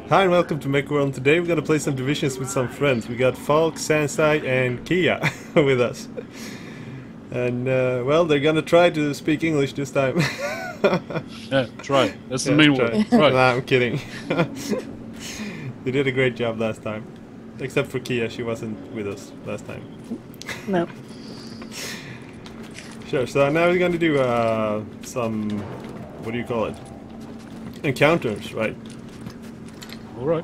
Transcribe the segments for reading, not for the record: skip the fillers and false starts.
Hi and welcome to MechWorld. Today we're gonna play some divisions with some friends. We got Falk, Sansai and Kia with us. And well, they're gonna try to speak English this time. Yeah, try. That's the main word. Try. Nah, I'm kidding. They did a great job last time. Except for Kia, she wasn't with us last time. No. Sure, so now we're gonna do some, what do you call it? Encounters, right? Alright.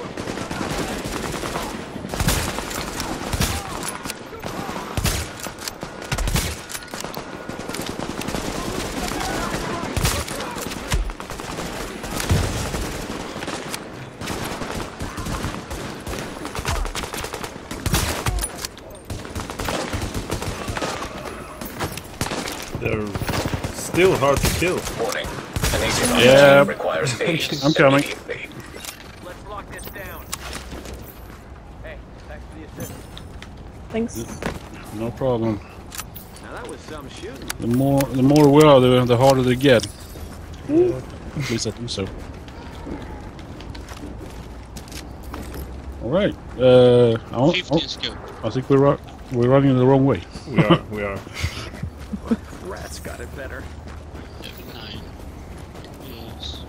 They're still hard to kill. Warning. An agent on Yeah. the team requires aid. I'm coming. immediately. Let's lock this down. Hey, thanks for the assist. Thanks. No problem. Now that was some shooting. The more we are, the harder they get. At least I think so. Alright. I think we're running the wrong way. We are. Rats got it better. F9 is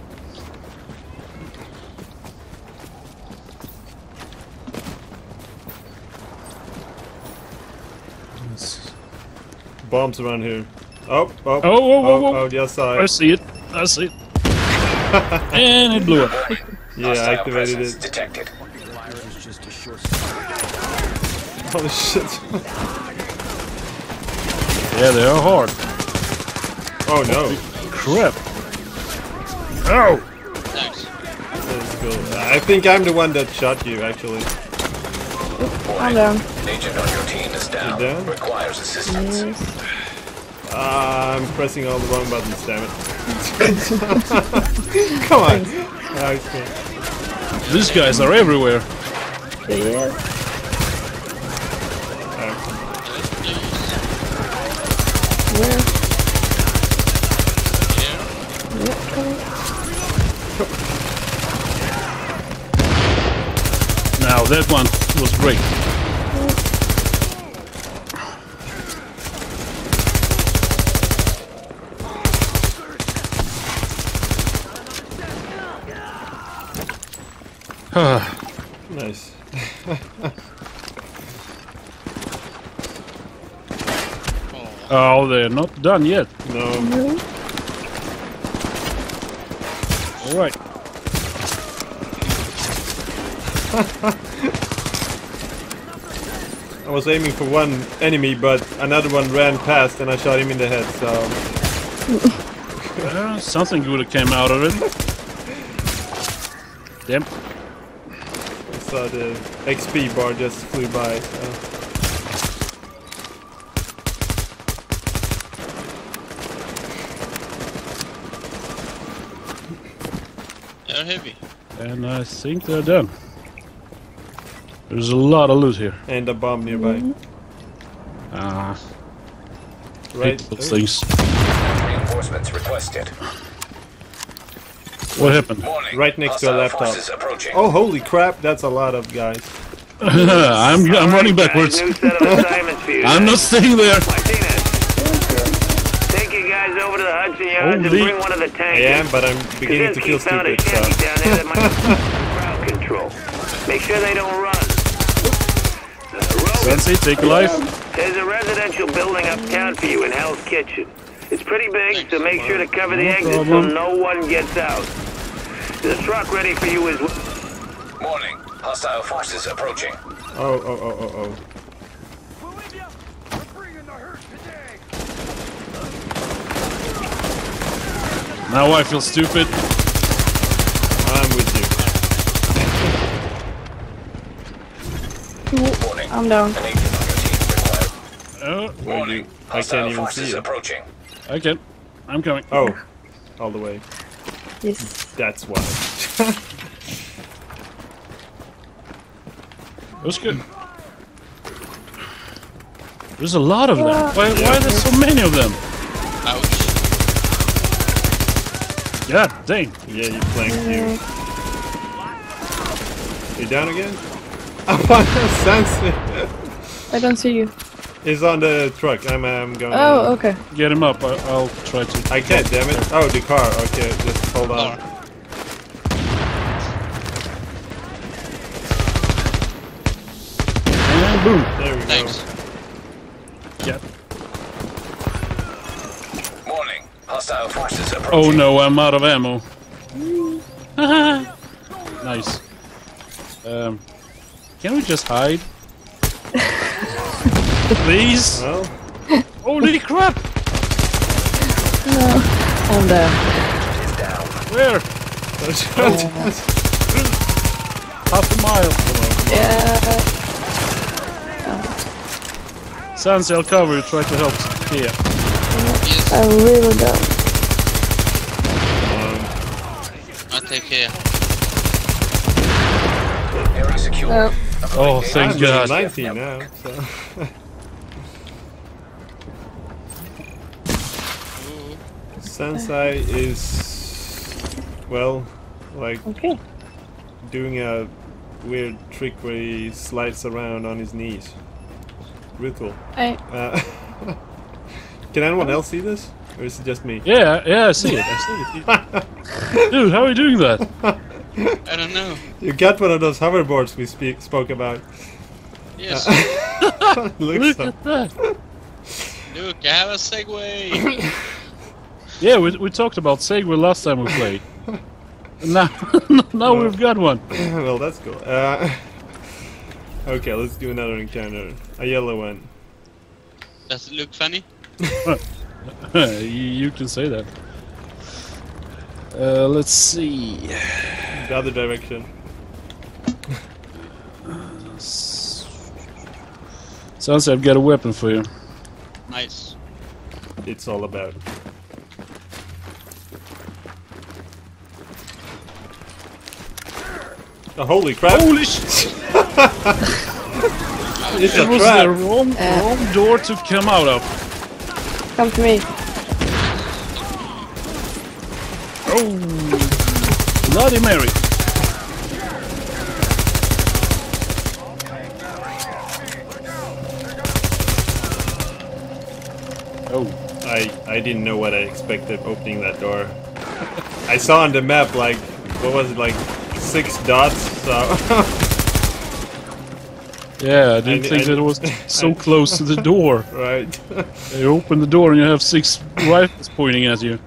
Bombs around here. Oh, just saw I it. see it. I see it. And it blew up. Yeah, I Hostile activated presence it. detected. Fire is just a short. Holy shit. Yeah, they are hard. Oh no. Crap. Oh! thanks. That's cool. I think I'm the one that shot you, actually. I'm down. An agent on your team is down. You're down? Requires assistance. Yes. I'm pressing all the wrong buttons, damn it. Come on. Ah, it's cool. These guys are everywhere. Yes. Yeah. Yep, coming. Now that one was great. Nice. Oh, they're not done yet. No. Alright. I was aiming for one enemy, but another one ran past and I shot him in the head, so... Something good came out of it. Damn. I saw the XP bar just flew by, so... They're heavy. And I think they're done. There's a lot of loot here. And a bomb nearby. Ah, Right. hate those things. Reinforcements requested. What happened? Warning. Right next to a Hostile laptop. forces approaching. Oh, holy crap, that's a lot of guys. I'm running backwards. New set of assignments for you. I'm not staying there. Martinez, take you guys over to the Hudson Yards and Holy- bring one of the I tanks. am, but I'm beginning to feel Kaczynski found a stupid, shanty so... down there that might crowd control. Make sure they don't run. Rogan, Sensei, take a life. there's a residential building uptown for you in Hell's Kitchen. It's pretty big, so make sure to cover the No exit problem. so no one gets out. The truck ready for you as well. Warning. Hostile forces approaching. Oh. Now I feel stupid. I'm with you. Warning. I'm down. An agent on your team requires. Oh, Warning. I can't Hostile even see forces it. approaching. I can. I'm coming. Oh. All the way. Yes. That's why. That's good. There's a lot of them. Why are there so many of them? Ouch. God dang. Yeah, you flanked you. You down again? Sansi I don't see you. is on the truck. I'm going. Oh, okay. Get him up. I'll try to. I can't, damn it. Oh, the car. Okay, just hold on. Car. And boom. There we Thanks. go. Yeah. Warning. Hostile forces approaching. Oh no, I'm out of ammo. Nice. Can we just hide? Please? Well, Holy crap! No. I'm there. Where? Half a mile. Yeah. Sansi, I'll cover you. Try to help Kia. Yes. I'm really down. I take care. Area secure. Oh. Oh, thank I'm God. 19 now, so. Sansai is, well, like Okay. doing a weird trick where he slides around on his knees. Brutal. Uh, can anyone else see this? Or is it just me? Yeah, I see it. Dude, how are you doing that? I don't know. You got one of those hoverboards we spoke about. Yes. Looks Look so. at that. Look, I have a Segway. Yeah, we talked about Segway last time we played. Now, now we've got one. Well, that's cool. Okay, let's do another encounter. A yellow one. Does it look funny? You can say that. Let's see. The other direction. Sounds like I've got a weapon for you. Nice. It's all about. Oh, holy crap! Holy shit! It's a It was trap! the wrong door to come out of. Come to me. Oh, Bloody Mary! Oh, I didn't know what I expected opening that door. I saw on the map like, what was it, like 6 dots, so... yeah, I didn't I- think I- that it was so close to the door. right. You open the door and you have 6 rifles pointing at you.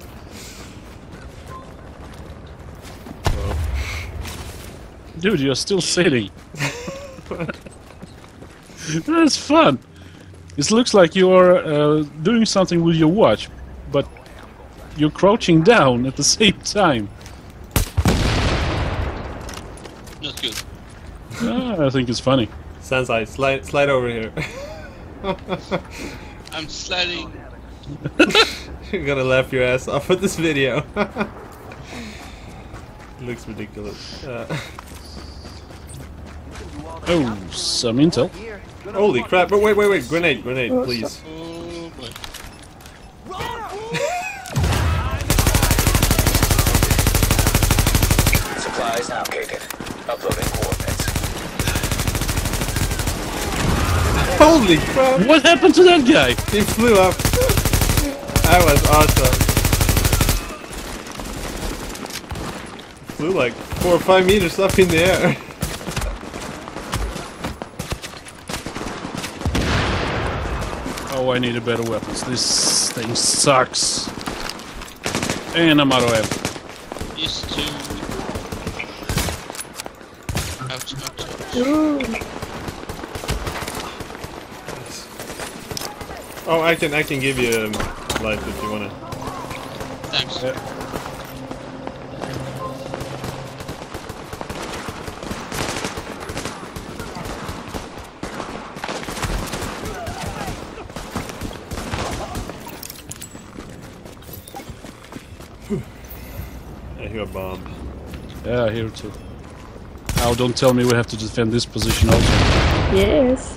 Dude, you're still sitting. That's fun. It looks like you're doing something with your watch, but you're crouching down at the same time. Not good. I think it's funny. Sansai, slide over here. I'm sliding. You're gonna laugh your ass off with this video. It looks ridiculous. Oh, some intel. Holy crap! But wait, grenade, please. Oh boy. Supplies allocated. Uploading coordinates. Holy crap! What happened to that guy? He flew up. That was awesome. Flew like 4 or 5 meters up in the air. Oh, I need a better weapons. This thing sucks. And I'm out of ammo. These two. Ouch, ouch, ouch. Ooh. Oh, I can give you life if you wanna. Thanks. I hear a bomb. Yeah, here too. Now, don't tell me we have to defend this position also. Yes.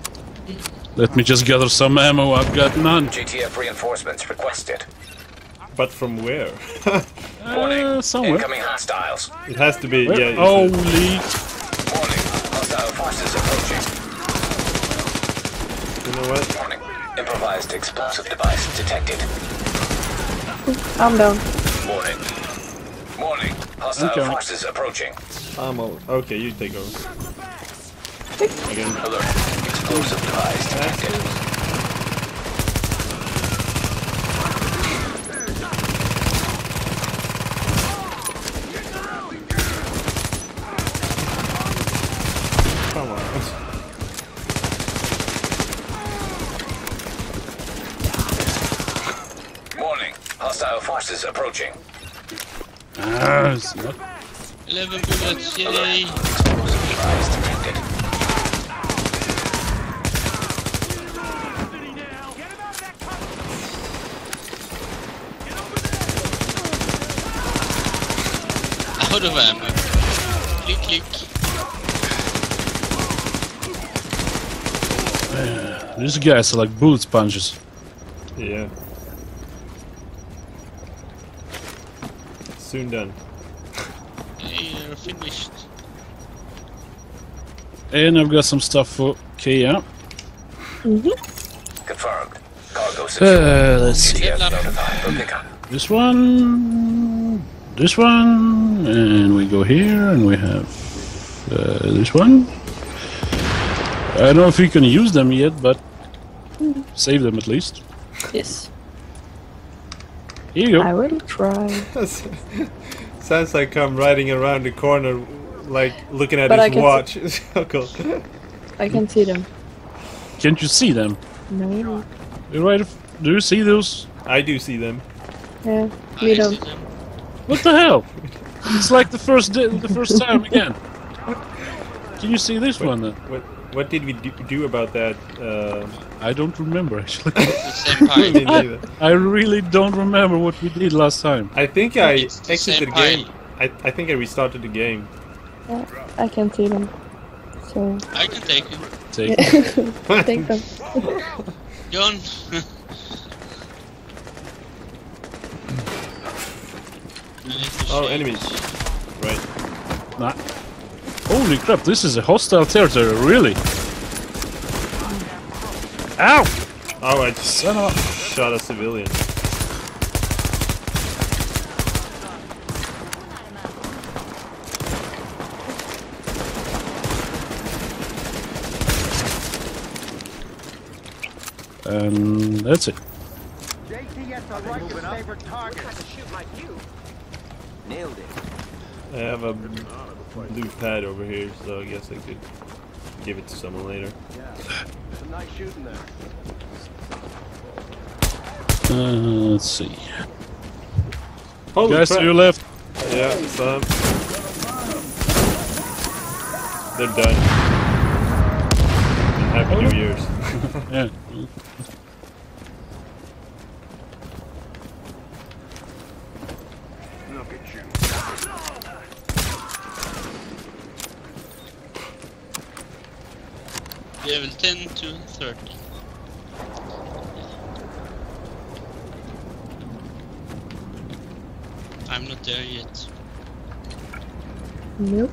Let me just gather some ammo. I've got none. GTF reinforcements requested. But from where? Somewhere. Incoming hostiles. It has to be. Where? Yeah. Holy! Warning. Hostile forces approaching. You know what? Warning. Improvised explosive device detected. I'm down. Warning. Warning. Hostile Okay. forces approaching. Okay, you take over. Again. Alert. Explosive device detected. Come on. Warning. Hostile forces approaching. Ah, it's not. 11 bullets, yay! Explosive device detected. Out of ammo. Click, click. These guys are like bullet sponges. Yeah. Soon done. Hey, you're finished. And I've got some stuff for Kia. Confirmed. Cargo secure. Let's see. TF notified for pickup. This one, and we go here, and we have this one. I don't know if we can use them yet, but save them at least. Yes. Here you I go. will try. Sounds like I'm riding around the corner, like looking at But I his can watch. So cool. I can see them. Can't you see them? No. You're right. Do you see those? I do see them. Yeah. I We see don't. them. What the hell? It's like the first time again. Can you see this one then? What did we do about that? I don't remember actually. The same Me pile. neither. I really don't remember what we did last time. I think I It's the exited same the game. pile. I think I restarted the game. Yeah, I can see them. So I can take it. Take. take them. John. Oh, enemies. Right. Nah. Holy crap! This is a hostile territory, really. Ow! Oh, I just Son of a- shot a civilian. And that's it. JTS are right to favorite target. Nailed it. I have a blue pad over here, so I guess I could give it to someone later. Some nice shooting there. Let's see. Holy Guys to crap. your left. Yeah, some. They're done. Happy New Year's. Yeah. Look at you. Level 10 to 30. I'm not there yet. Nope.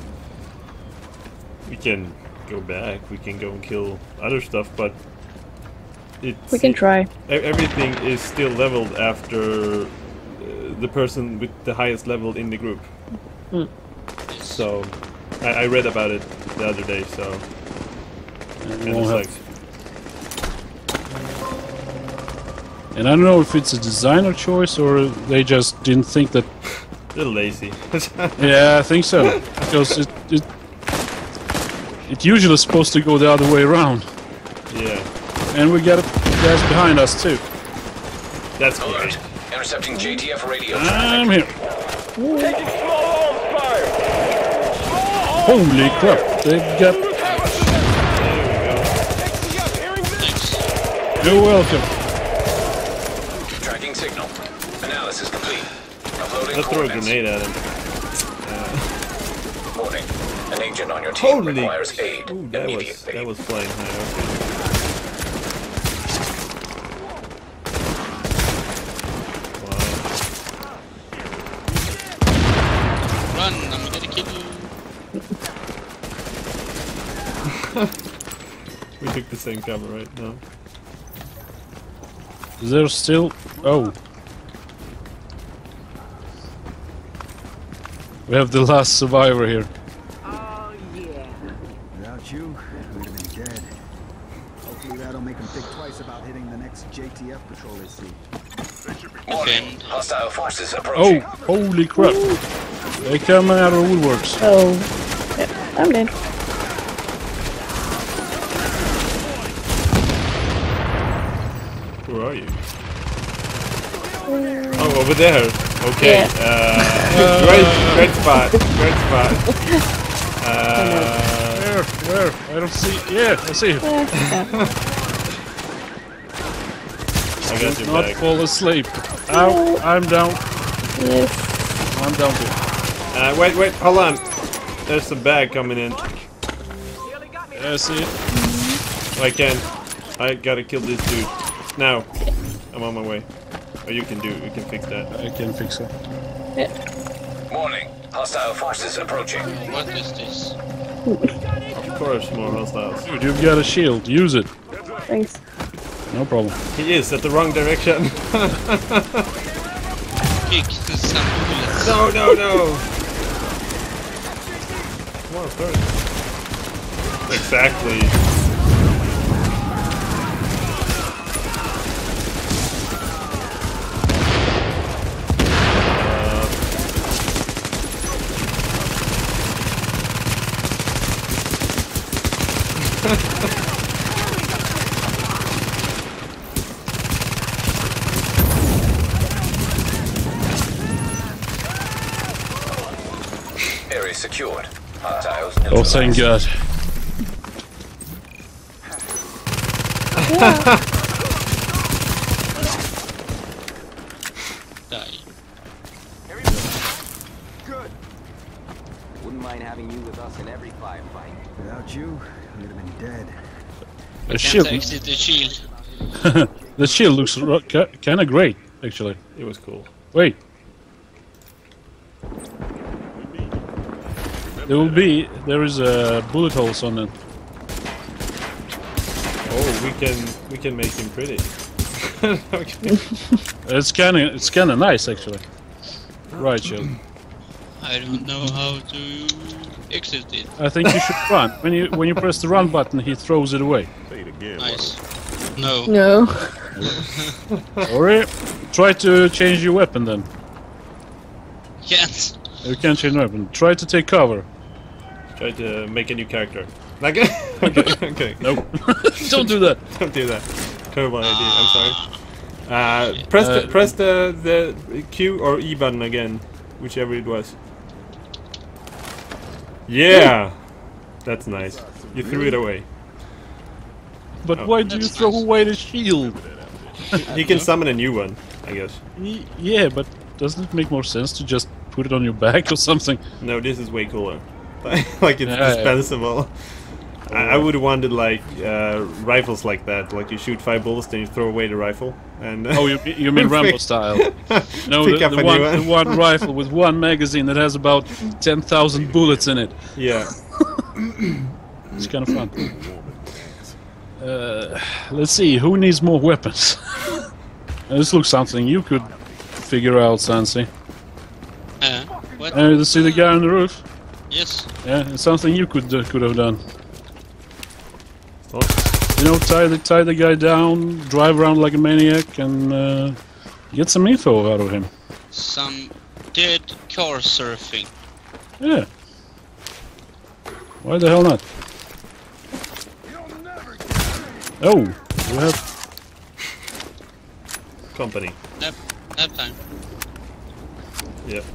We can go back. We can go and kill other stuff, but it's We can try. Everything is still leveled after the person with the highest level in the group. So I read about it the other day. So and We'll it's have- like And I don't know if it's a designer choice or they just didn't think that. a little lazy. Yeah, I think so. Because it usually is supposed to go the other way around. Yeah, And we got guys behind us too. that's Alert. great. Intercepting JTF radio I'm traffic. here. Taking small arms fire. Holy crap! They've got. Thanks. You're welcome. Tracking signal. Analysis complete. Uploading Let's throw a coordinates. grenade at him. Warning. An agent on your team Holy! requires aid Ooh, immediately. that was flying high. Okay. Wow. the same cover, right? No. Is there still? Oh. We have the last survivor here. Oh, yeah. Without you, we'd have been dead. Hopefully that'll make them think twice about hitting the next JTF patrol they see. Warning. Hostile forces Oh, approaching. holy crap. They come out of the woodworks. Oh. Yep, I'm dead. Where are you? Oh, over there. Okay. Great spot. Great spot. Where? I don't see. Yeah, I see him. I got your Not back. fall asleep. Ow, I'm down. Yes. I'm down too. Wait, hold on. There's a bag coming in. Yeah, I see it. I gotta kill this dude. Now. I'm on my way. Oh, you can fix that. I can fix it. Warning. Hostile forces approaching. What is this? Of course, more hostiles. Dude, you've got a shield. Use it. Thanks. No problem. He is at the wrong direction. Kick some bullets. No! Come on, first. Exactly. Area secured. Hostiles Oh, neutralized. thank God. Die. Good. Wouldn't mind having you with us in every firefight. Without you, we'd have been dead. The Can't shield. exit the shield. The shield looks kind of great, actually. It was cool. Wait. There is bullet holes on it. Oh, we can make him pretty. Okay. It's kind of nice, actually. Right, shield. I don't know how to exit it. I think you should run. When you press the run button, he throws it away. Nice. No. No. Or try to change your weapon then. Can't. You can't change your weapon. Try to take cover. Try to make a new character. Like, okay. Nope. Don't do that. Don't do that. Terrible idea. I'm sorry. Press the Q or E button again, whichever it was. Yeah, that's nice. You threw it away. But Oh. why do you That's throw nice. away the shield? You can summon a new one, I guess. Yeah, but doesn't it make more sense to just put it on your back or something? No, this is way cooler. Like it's Yeah, yeah. dispensable. I would have wanted like rifles like that. Like you shoot 5 bullets, then you throw away the rifle. And Oh, you mean Rambo style? No, Pick up a the new one. one rifle with one magazine that has about 10,000 bullets in it. Yeah. It's kind of fun. Let's see, who needs more weapons? This looks something you could figure out, Sansi. What? You see the guy on the roof? Yes. Yeah, it's something you could have done. What? You know, tie the guy down, drive around like a maniac, and get some info out of him. Some dead car surfing. Yeah. Why the hell not? Oh, you have. Company. Nap time. Yep.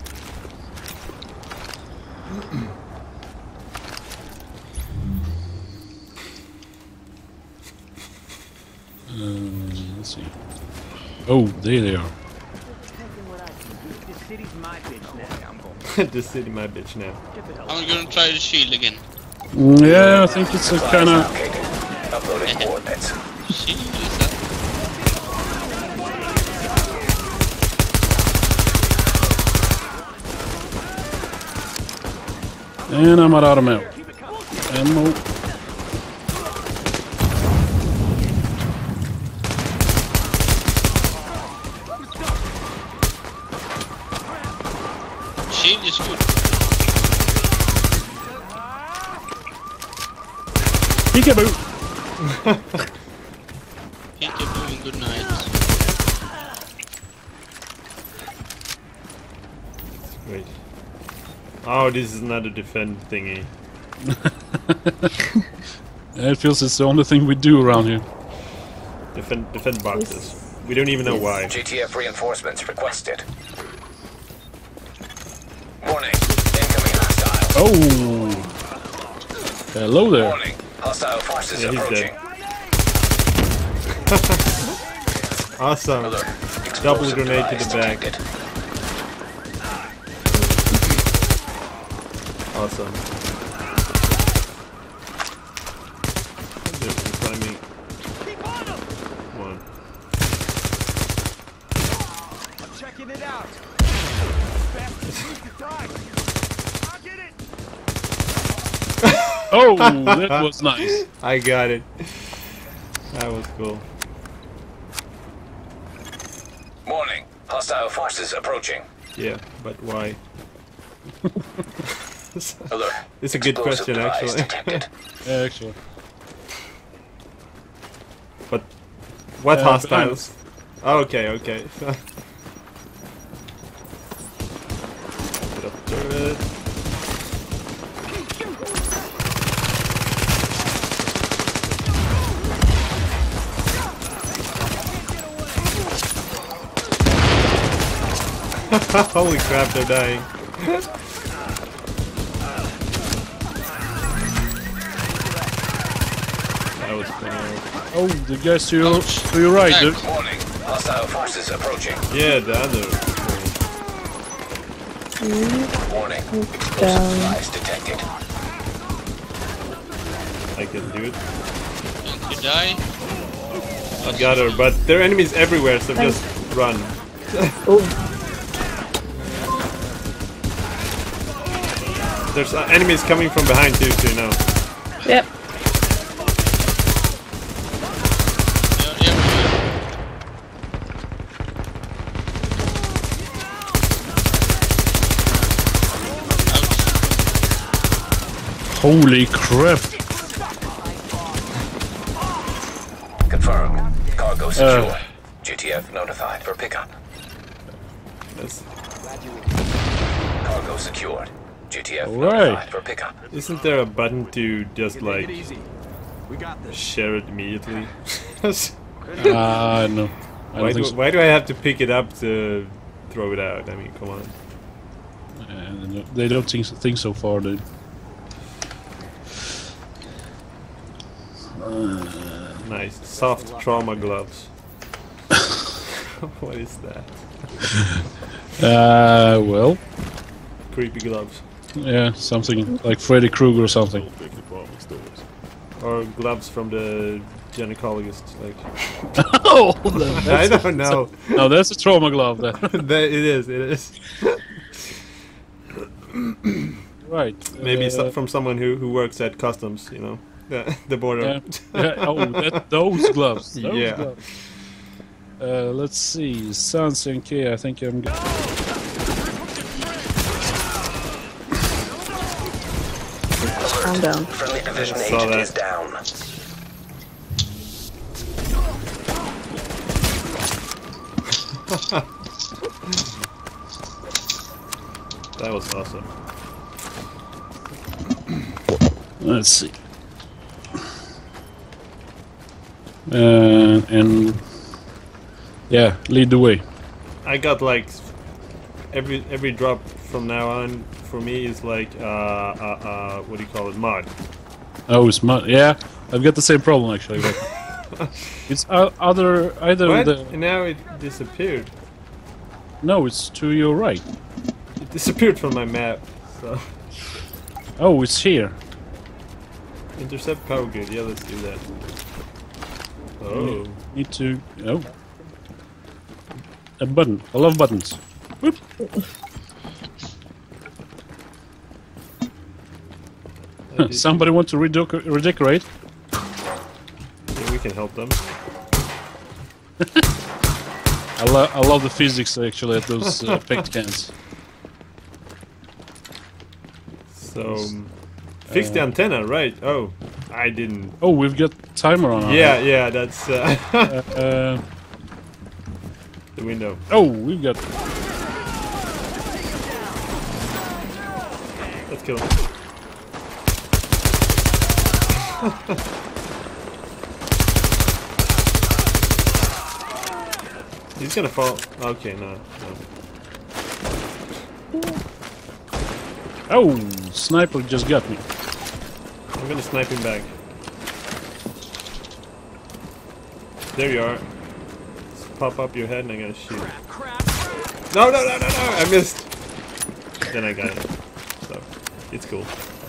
Let's see. Oh, there they are. This city's my bitch now. This city my bitch now. I'm gonna try the shield again. Yeah, I think it's a kind of. Uploading coordinates. Shield is that? And I'm out of ammo. Ammo. Aim is good. Peekaboo! Peekaboo and good night. Wait. Oh, this is not a defend thingy. It feels it's the only thing we do around here. Defend boxes. We don't even know why. GTF reinforcements requested. Warning. Incoming hostile. Oh! Hello there. Warning. Hostile forces Yeah, he's approaching. Awesome. Alert. Double Explosive grenade to the device back. detected. Awesome. There's the climbing. One. I'm checking it out. Bastard needs to die. I'll get it. Oh, that was nice. I got it. That was cool. Warning. Hostile forces approaching. Yeah, but why? Alert. It's a good Explosive question, device actually. detected. Yeah, actually. But what behind hostiles? Oh, okay, okay. Put up turret. Holy crap, they're dying. That was funny. Oh, the guys to your right, dude. Warning. Hostile forces approaching. Yeah, the other. Warning. Explosive Down. device detected. I can do it. Don't you die? I got her, but there are enemies everywhere, so just run. Oh, There's enemies coming from behind too, so you know. yep. They're everywhere. Holy crap. Confirmed. Cargo secure. GTF notified for pickup. That's, Cargo secured. GTF Alright. notified for pickup. isn't there a button to just Take like it easy. We got this. share it immediately? No. I don't think so. Why do I have to pick it up to throw it out? I mean, come on. They don't think so far, dude. Nice. Soft trauma gloves. What is that? Well, Creepy gloves. yeah, something like Freddy Krueger or something. Or gloves from the gynecologist. Like, Oh, I don't know. no, that's a trauma glove. Then. It is. Right. Maybe from someone who works at customs, you know. The border. Yeah. Oh, those gloves. Those Yeah. gloves. Let's see. Sans and K, I think I'm good. Calm down. Friendly division I saw agent that. is down. That was awesome. Let's see. And yeah, lead the way. I got like every drop from now on for me is like what do you call it, mod. Oh, it's mud. Yeah, I've got the same problem actually. But it's either What? the And now it disappeared. no, it's to your right. It disappeared from my map. So Oh, it's here. intercept power grid. Yeah, let's do that. Oh, Need to a button. I love buttons. Whoop. Somebody want to redecorate? yeah, we can help them. I love the physics actually at those paint cans. So, fix the antenna, right? Oh, I didn't. Oh, we've got timer on. Yeah, yeah, that's The the window. Oh, we've got. Let's kill him. He's gonna fall. Okay, no. Oh, sniper just got me. I'm gonna snipe him back. There you are. Just pop up your head and I'm gonna shoot. No, no, no, no, no! I missed! Then I got it. So, it's cool.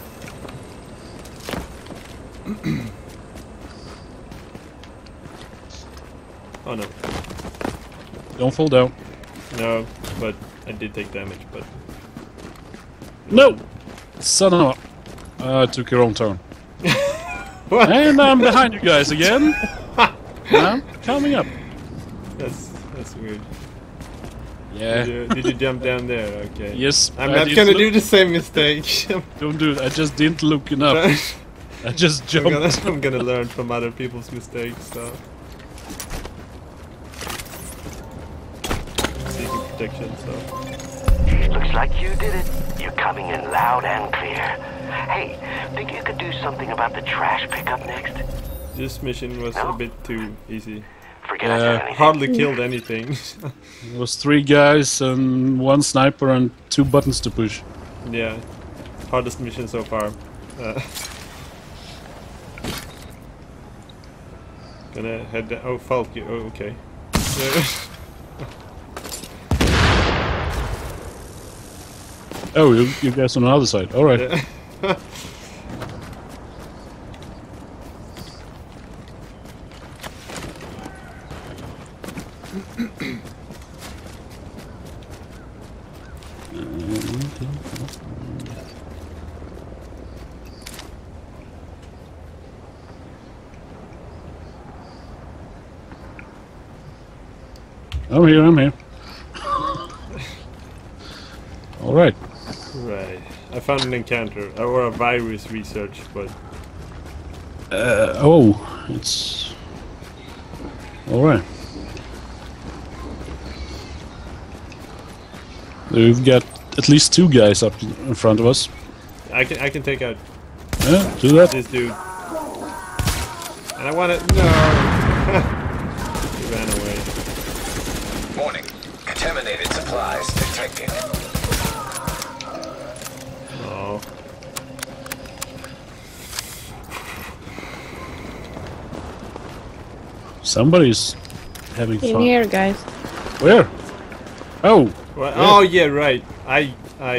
Oh no. Don't fall down. No, but I did take damage, but... No! Son of a... I took your own turn. What? And I'm behind you guys again. I'm coming up. That's weird. Yeah. Did you jump down there? Okay. Yes. I'm I not did gonna look- do the same mistake. Don't do it. I just didn't look enough. I just jumped. I'm gonna learn from other people's mistakes, so... Seeking protection, so... Looks like you did it. You're coming in loud and clear. Hey, think you could do something about the trash pickup next? This mission was a bit too easy. Forget I said anything. Hardly killed anything. It was 3 guys and 1 sniper and 2 buttons to push. Yeah, hardest mission so far. Gonna head down. Oh, Falk, oh, okay. Oh, you guys on the other side. All right. Yeah. I'm here. I'm here. All right. Right. I found an encounter or a virus research, but Oh, it's all right. We've got at least 2 guys up in front of us. I can take out Yeah, do that. this dude. And I want to no. He ran away. Warning. Contaminated supplies detected. Oh. Somebody's having In fun. here, guys. Where? Oh, Well, Yeah. oh yeah, right. I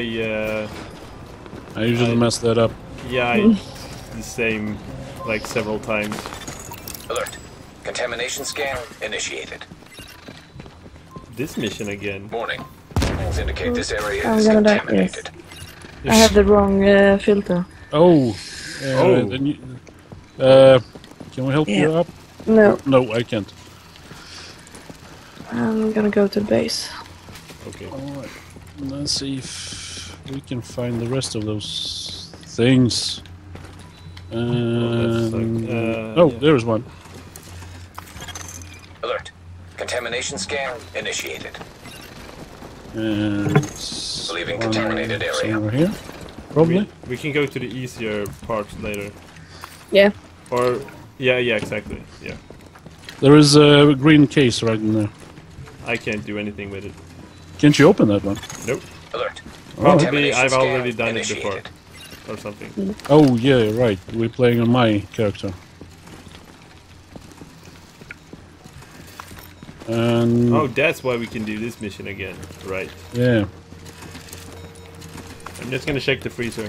I usually mess that up. yeah, I the same like several times. Alert. Contamination scan initiated. This mission again. Warning. Things indicate this area I'm is gonna die, contaminated. I have the wrong filter. Oh, Oh. then you, can we help you Yeah. up? No, No, I can't. I'm gonna go to the base. Okay. All right. Let's see if we can find the rest of those things. that's like, Oh, yeah. there's one. Alert. Contamination scan initiated. And Leaving one contaminated area. somewhere here, probably. We can go to the easier parts later. Yeah. Or yeah, exactly. Yeah. There is a green case right in there. I can't do anything with it. Can't you open that one? Nope. Alert. Probably Contamination I've already scan done it before initiated. or something. Oh yeah, right. We're playing on my character. And Oh, that's why we can do this mission again. Right. yeah. I'm just gonna check the freezer.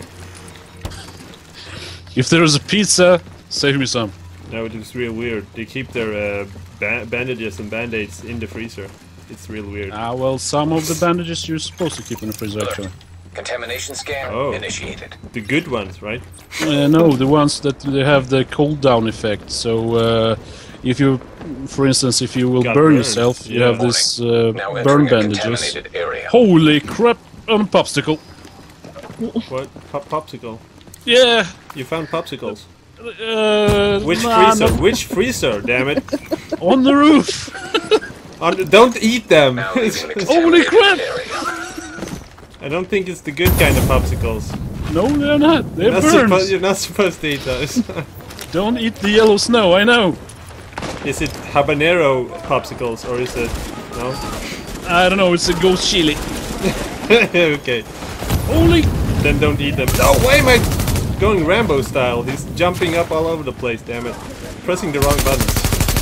If there is a pizza, save me some. No, it's real weird. They keep their bandages and band-aids in the freezer. It's real weird. Ah, well, some of the bandages you're supposed to keep in the freezer, actually. Contamination scan Oh. initiated. The good ones, right? No, the ones that they have the cold down effect. So, if you, for instance, if you will Got burn burned, yourself, you yeah. have this Now burn entering a bandages. contaminated area. Holy crap! Popsicle. What? Popsicle? Yeah. You found popsicles? Which nah, freezer? not- Which freezer? Damn it! On the roof. Don't eat them! Now leaving the Holy crap! contaminated area. I don't think it's the good kind of popsicles. No, they're not. They're burns. You're not supposed to eat those. Don't eat the yellow snow. I know. Is it habanero popsicles or is it no? I don't know. It's a ghost chili. Okay. Holy. Then don't eat them. No, why am I going Rambo style? He's jumping up all over the place. Damn it! Pressing the wrong buttons.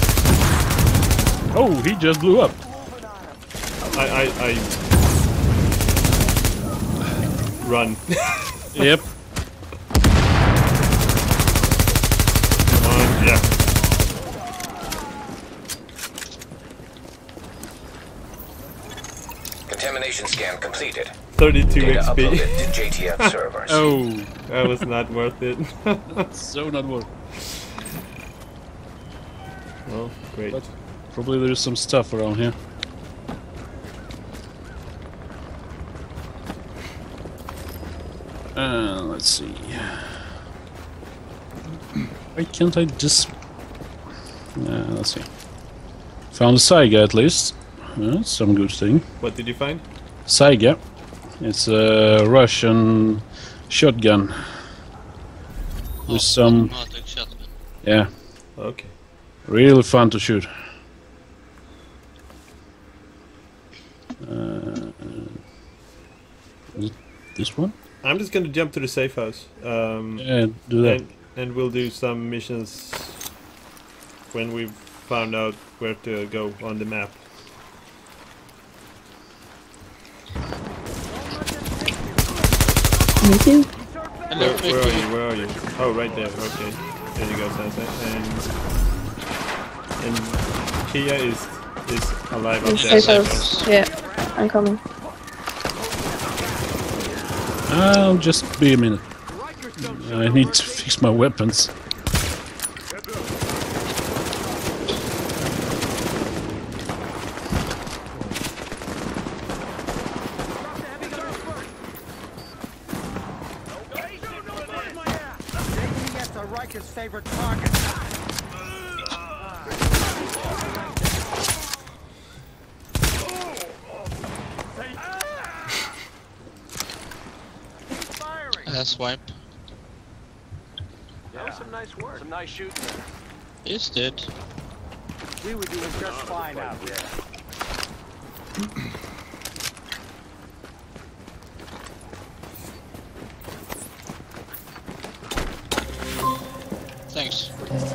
Oh, he just blew up. I run. Yep. Come on, yeah. Contamination scan completed. 32 Data XP. uploaded to JTF servers. Oh, That was not worth it. so not worth. Well, great. But probably there's some stuff around here. Let's see. Why can't I just... let's see. Found a Saiga at least. That's some good thing. What did you find? Saiga. It's a Russian shotgun. With some... Automatic shotgun. Yeah, Okay. really fun to shoot. Is it this one? I'm just gonna jump to the safe house. Yeah, do that. And we'll do some missions when we've found out where to go on the map. Me too. Hello, Where are you? Where are you? Oh, right there. Okay. There you go, Sansa. And Kia is alive up there. Safe house. Yeah, I'm coming. I'll just be a minute. I need to fix my weapons. Riker's favorite target. Swipe. That was some nice work. Some nice shooting there. Is it? We were doing just fine out there. Thanks.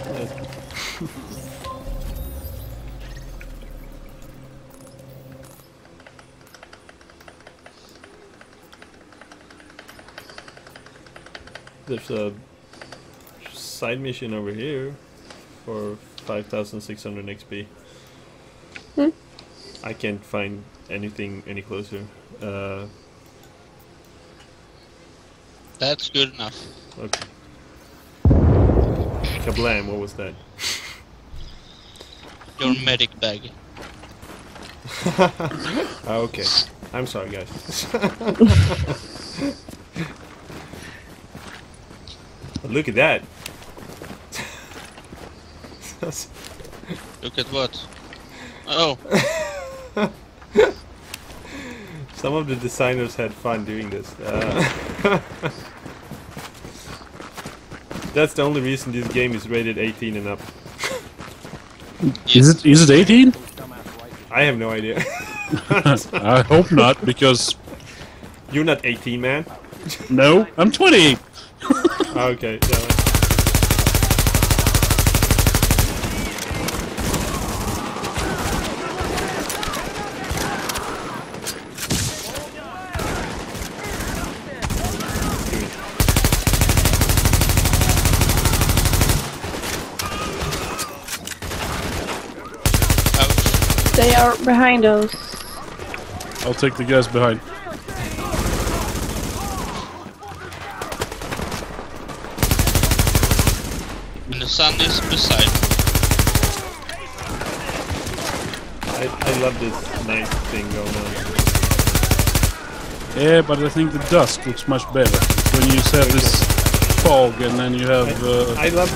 There's a side mission over here for 5,600 XP. I can't find anything any closer. That's good enough. Okay. Kablam, what was that? Your medic bag. Okay. I'm sorry, guys. Look at that. Look at what? Oh, Some of the designers had fun doing this. That's the only reason this game is rated 18 and up. Is it 18? I have no idea. I hope not, because You're not 18, man. no, I'm 28. Okay. Yeah. They are behind us. I'll take the guys behind. and the sun is beside. I love this nice thing going on. Yeah, but I think the dusk looks much better when you have this fog and then you have. I love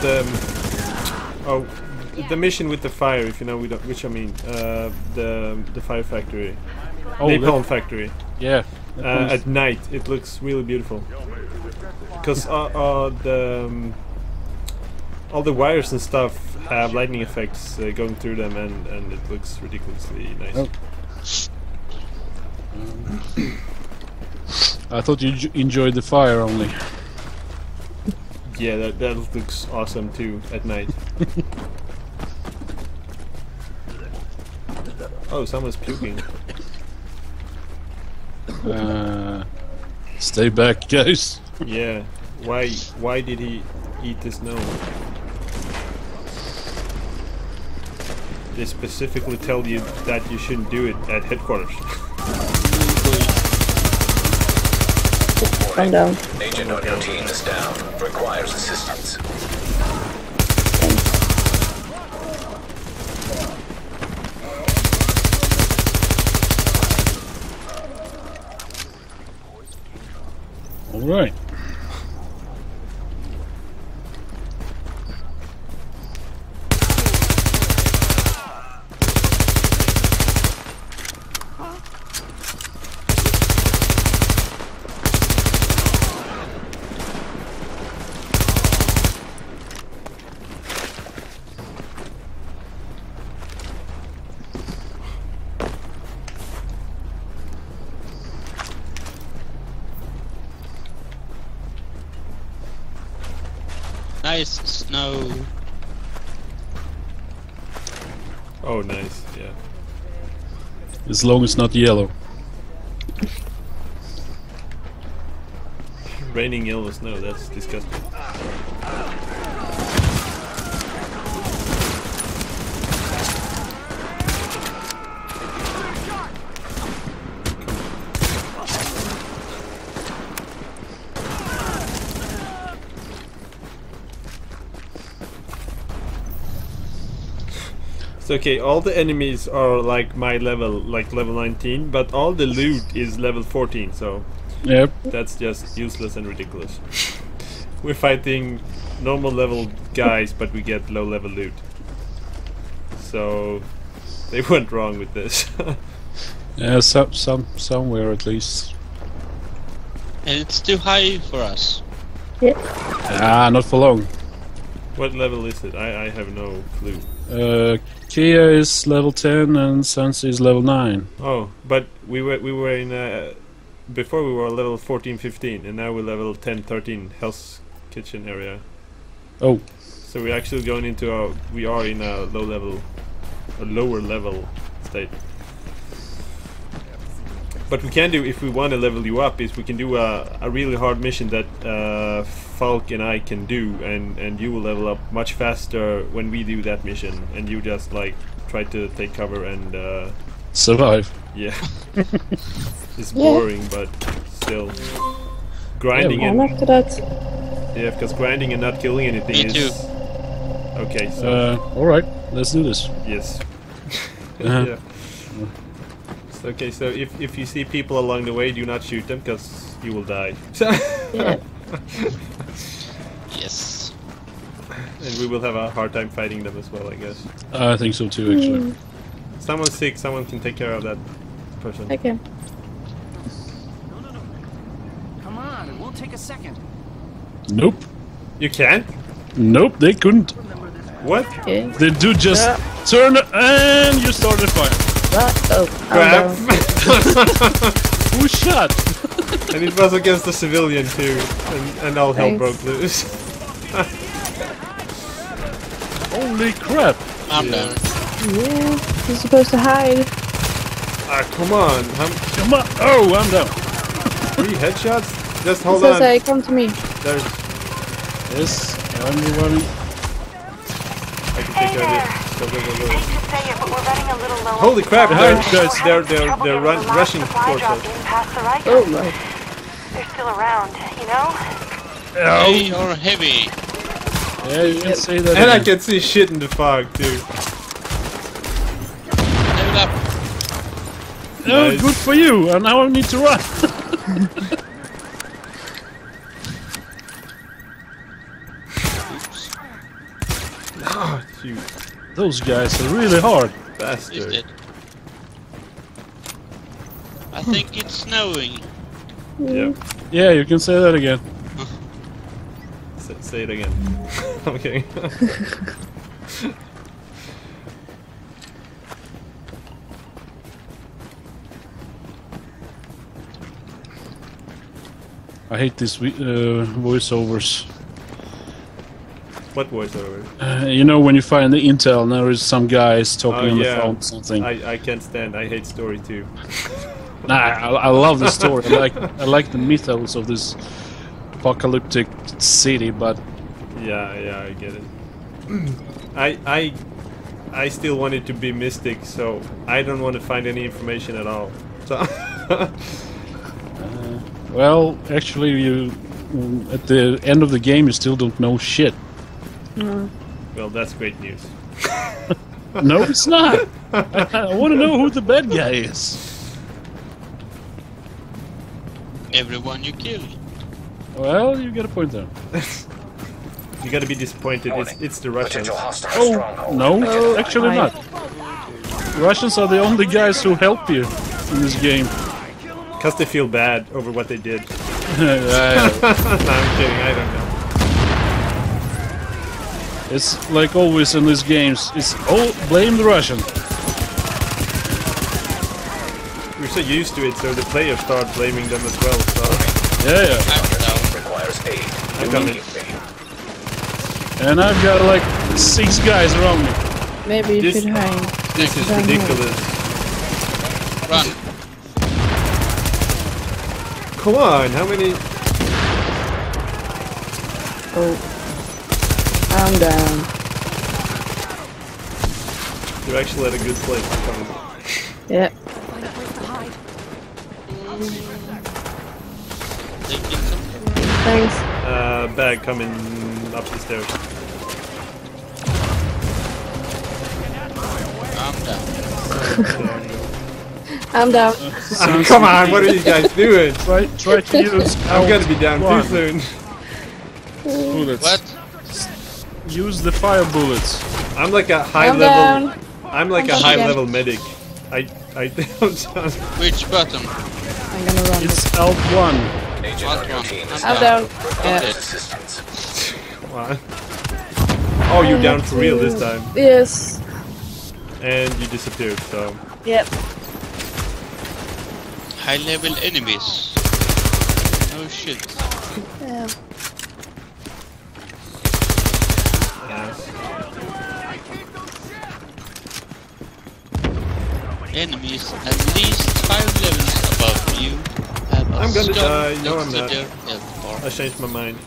the mission with the fire. If you know which I mean, the fire factory, napalm factory. Yeah. At night, it looks really beautiful. Because all the wires and stuff have lightning effects going through them, and it looks ridiculously nice. Oh. I thought you enjoyed the fire only. Yeah, that looks awesome too at night. Oh, someone's puking. Stay back, guys. Yeah. Why did he eat the snow? They specifically tell you that you shouldn't do it at headquarters. I'm down. Agent on your team is down. Requires assistance. All right. Nice snow. Oh, nice. Yeah. As long as it's not yellow. Raining yellow snow. That's disgusting. Okay, all the enemies are like my level, like level 19, but all the loot is level 14, so Yep. that's just useless and ridiculous. We're fighting normal level guys, but we get low level loot. So they went wrong with this. Yeah, somewhere at least. And it's too high for us. Ah, not for long. What level is it? I have no clue. Kia is level 10 and Sansi is level 9. Oh, but we were in before we were level 14, 15, and now we're level 10, 13 Hell's Kitchen area. Oh. So we're actually going into we are in a lower level state. But we can do, if we want to level you up, is we can do a really hard mission that Falk and I can do, and you will level up much faster when we do that mission, and you just like try to take cover and survive. Yeah. It's boring, but still grinding I'm and after that. yeah, because grinding and not killing anything Me is too. okay. So All right, let's do this. yes. Uh-huh. Yeah. Okay, so if you see people along the way, do not shoot them, because you will die. Yeah. Yes. And we will have a hard time fighting them as well, I guess. I think so too, actually. Someone's sick, someone can take care of that person. Okay. Come on, it won't take a second. Nope. You can't? Nope, they couldn't. What? Okay. The dude just turned and you started fire. Oh, Crap! Who shot? And it was against a civilian too, and all hell Thanks. broke loose. Holy crap! I'm down. Yeah, you're supposed to hide. Ah, come on! Come on! Oh, I'm down. 3 headshots? Just hold It says, on. come to me. There's, Yes, I'm running. I can take care of it. Go, go, go, go. Hate to say it, but we're running a little low. Holy crap! Behind They're you guys. they're rushing towards us. Oh my. They're still around, you know? They are heavy. Yeah, you can say that. And I again. can see shit in the fog too. Level up. Oh, Nice. good for you. And now I need to run. Oh, shoot. Those guys are really hard. Is Bastard. it? I think it's snowing. Yep. Yeah, you can say that again. Say it again. Okay. I hate these voiceovers. What voiceover? You know when you find the intel, and there is some guys talking Oh, on yeah. the phone or something. I can't stand. I hate story too. Nah, I love the story. I like the mythos of this apocalyptic city, but Yeah, I get it. I still want it to be mystic, so I don't want to find any information at all. So well, actually, you at the end of the game you still don't know shit. well, that's great news. No, it's not. I want to know who the bad guy is. Everyone you kill. Well, you get a point there. You gotta be disappointed. It's the Russians. Potential hostile Oh, stronghold. no, actually not. Russians are the only guys who help you in this game. Because they feel bad over what they did. Yeah. No, I'm kidding. I don't know. It's like always in these games. It's blame the Russian. We're so used to it, so the players start blaming them as well. So Yeah. I'm down. Requires aid. I'm coming. And I've got like 6 guys around me. Maybe you This- should hide. This is Down here. ridiculous. Run. Come on, how many? Oh. I'm down. You're actually at a good place. Come on. Yep. Taking some. Thanks. Bag coming up the stairs. I'm down. I'm down. Come on, what are you guys doing? Try to use. I'm gonna be down One. too soon. Bullets. What? Use the fire bullets. I'm like a high I'm level. down. I'm like I'm a high down. level medic. I don't. Which button? I'm gonna run. It's Alt 1. Agent What on your one? team is I'm down. down. Requires Yeah. assistance. Come on. Oh, you're down for real this time, Yes. and you disappeared. So Yep. High level enemies. No shit. Yeah. Enemies at least 5 levels above you have a I'm gonna skull die. No, I'm next to not. their health bar. I changed my mind.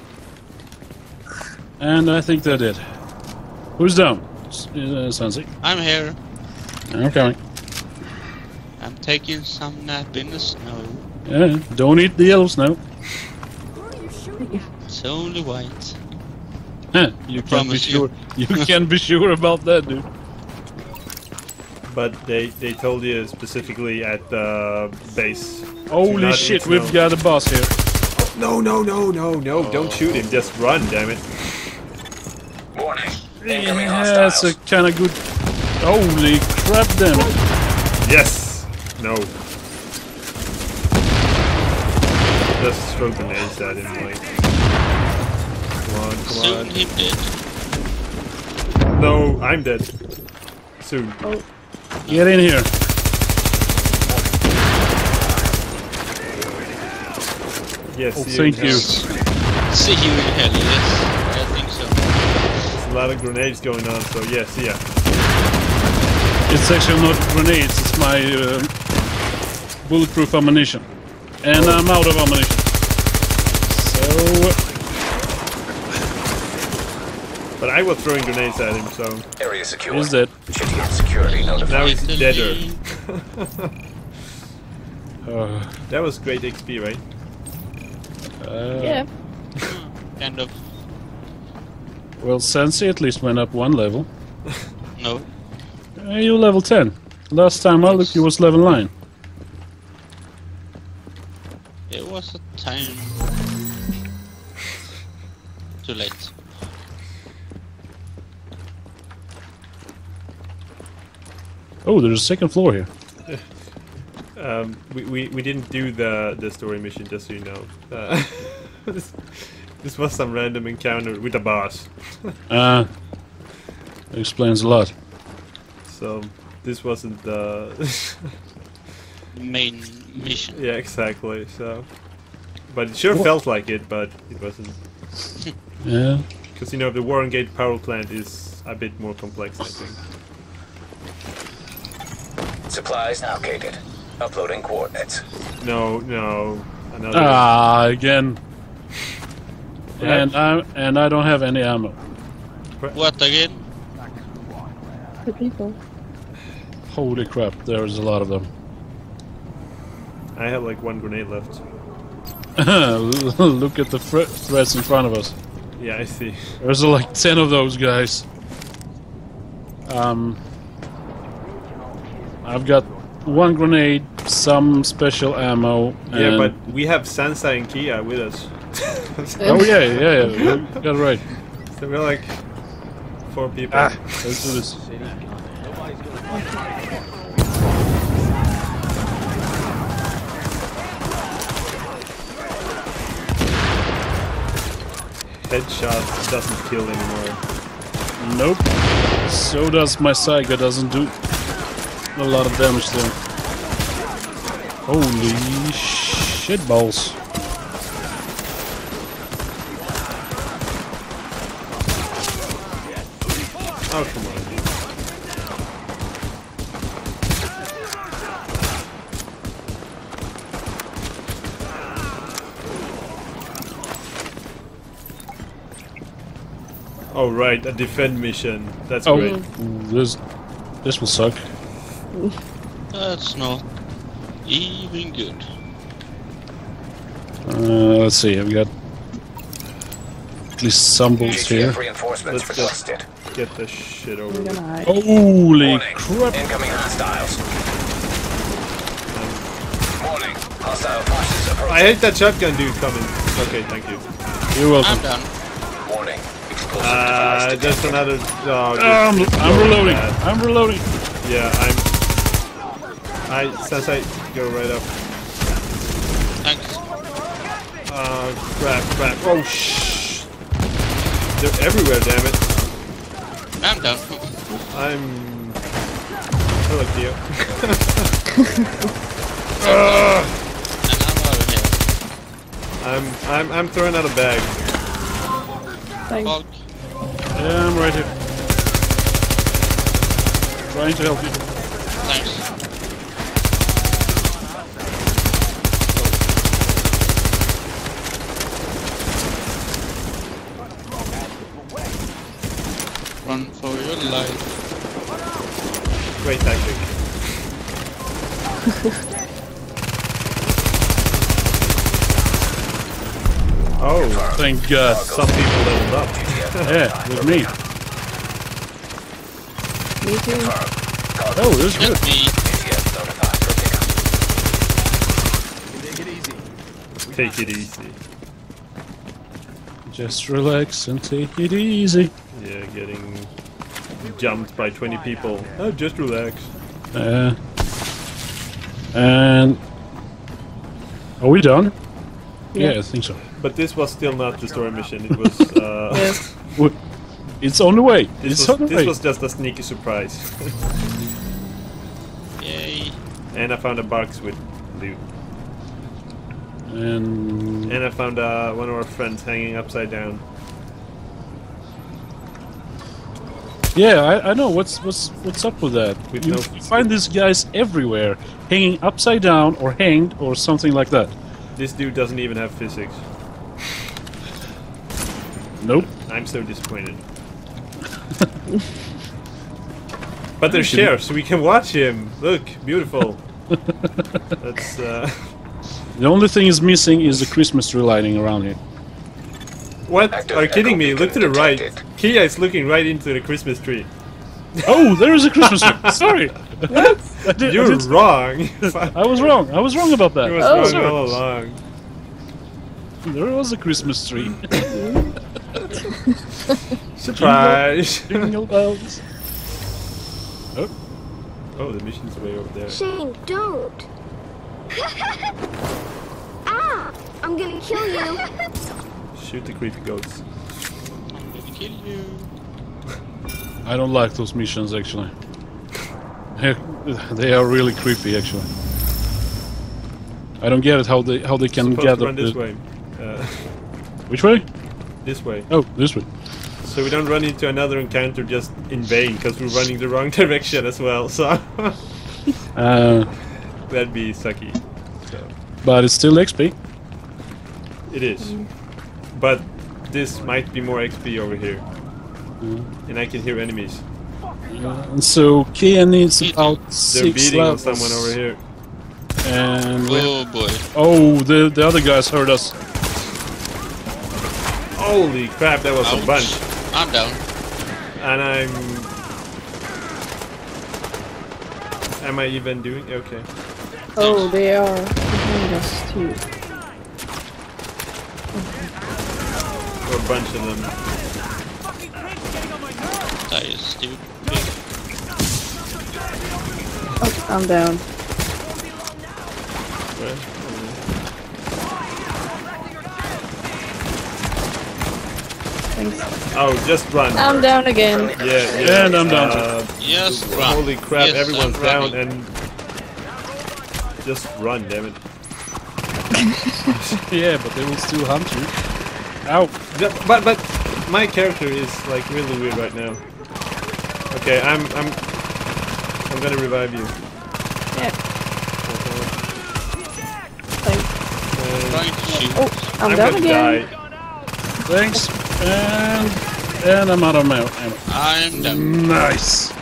And I think that it. Who's down? Sansi. I'm here. I'm coming. I'm taking some nap in the snow. Yeah, don't eat the yellow snow. It's only white. Huh, you can be promise you. sure. You can be sure about that, dude. But they told you specifically at the base. Holy not shit, eat we've snow. got a boss here. No! Don't shoot him. Just run, damn it. Warning. Incoming Yeah, it's a hostiles. kind of good. Holy crap, damn it. Yes. No. Just throw grenades at him, like. Come Soon on. him dead. No, I'm dead. Soon. Get in here. Yes. Oh, see thank in you. hell. See you in hell, yes. I think so. There's a lot of grenades going on, so yeah, see ya. It's actually not grenades, it's my bulletproof ammunition. And I'm out of ammunition. So, But I was throwing grenades at him, so Area secure. he's dead. JTF security notified. now he's deader. That was great XP, right? Yeah. Kind of. Well, Sensi at least went up 1 level. No. You level 10. Last time I looked, you was level 9. Yeah. There was a time. Too late. Oh, there's a second floor here. We didn't do the story mission, just so you know. This was some random encounter with a boss. Explains a lot. So this wasn't the Main mission. yeah, exactly. So, but it sure felt like it, but it wasn't. Yeah. Because you know the Warren Gate power plant is a bit more complex, I think. Supplies allocated. Uploading coordinates. No, another. Again. And I don't have any ammo. What again? The people. Holy crap! There's a lot of them. I have like 1 grenade left. Look at the threats in front of us. Yeah, I see. There's like 10 of those guys. I've got 1 grenade, some special ammo. Yeah, and but we have Sansa and Kia with us. oh yeah, you got it right. So we're like 4 people. Let's do this. Headshot doesn't kill anymore. Nope. So does my Saiga, doesn't do a lot of damage to him. Holy shit balls. Oh, come on. Oh right, a defend mission. That's great. This will suck. That's not even good. Let's see, I've got at least some bullets here. UGF reinforcements Let's just requested. get this shit over I'm with. gonna hide. Holy Warning. crap! Incoming hostiles. Warning. Hostile forces approaching. I hate that shotgun dude coming. Okay, thank you. You're welcome. I'm done. Warning. Explosive device There's detected. another. Oh, I'm reloading. I'm reloading. Yeah, Sensei, go right up. Thanks. Crap. Oh, shh. They're everywhere, damn it. I'm done. Hello, Keo. And I'm out of here. I'm throwing out a bag. Thanks. Fog. Yeah, I'm right here. Trying to help you. Thanks. Run for your life. Great tactic. Oh, Thank God. some people leveled up. Yeah, with me. Me too. Oh, this is good. Let me. UGF notified for pickup. Take it easy. Just relax and take it easy. Yeah, getting jumped by 20 people. Oh, just relax. And are we done? Yeah, I think so. But this was still not the story mission. It was. Yes. It's on the way. This It's on the was, way. this was just a sneaky surprise. Yay. And I found a box with loot. And And I found one of our friends hanging upside down. yeah, I know what's up with that. With You no- find these guys everywhere, hanging upside down or hanged or something like that. This dude doesn't even have physics. Nope. I'm so disappointed. But there's shares, so we can watch him. Look, beautiful. That's The only thing is missing is the Christmas tree lighting around here. what? Active Are you kidding me? echo Look to the right. detected. Kia is looking right into the Christmas tree. Oh, there is a Christmas tree. Sorry. I You're wrong. I was wrong. I was wrong about that. You was Oh. wrong Sorry. all along. There was a Christmas tree. Surprise! Jingle bells. Oh, the mission's way over there. Shane, don't. Ah! I'm gonna kill you. Shoot the creepy goats. I'm gonna kill you. I don't like those missions actually. They are really creepy actually. I don't get it how they can Supposed to gather. run this way. Which way? This way. Oh, this way. So we don't run into another encounter just in vain because we're running the wrong direction as well. So that'd be sucky. So. But it's still XP. It is. But this might be more XP over here. And I can hear enemies. And so Kia needs about They're 6 beating on levels. someone over here. And Oh boy. oh, the other guys heard us. Holy crap, that was Ouch. a bunch. I'm down. And Am I even doing? Okay. Oh, they are behind us too. Or a bunch of them. That is stupid. Oh, I'm down. Where? Thanks. Oh, just run. I'm down again. Yeah. And I'm down Yes, run. Holy crap, Yes, everyone's I'm down running. and just run, damn it. Yeah, but they will still hunt you. Ow! But my character is like really weird right now. Okay, I'm gonna revive you. Yeah. Thanks. Trying to shoot. Oh, I'm I'm down gonna again. die. Thanks. And I'm out of ammo. I'm down. Nice.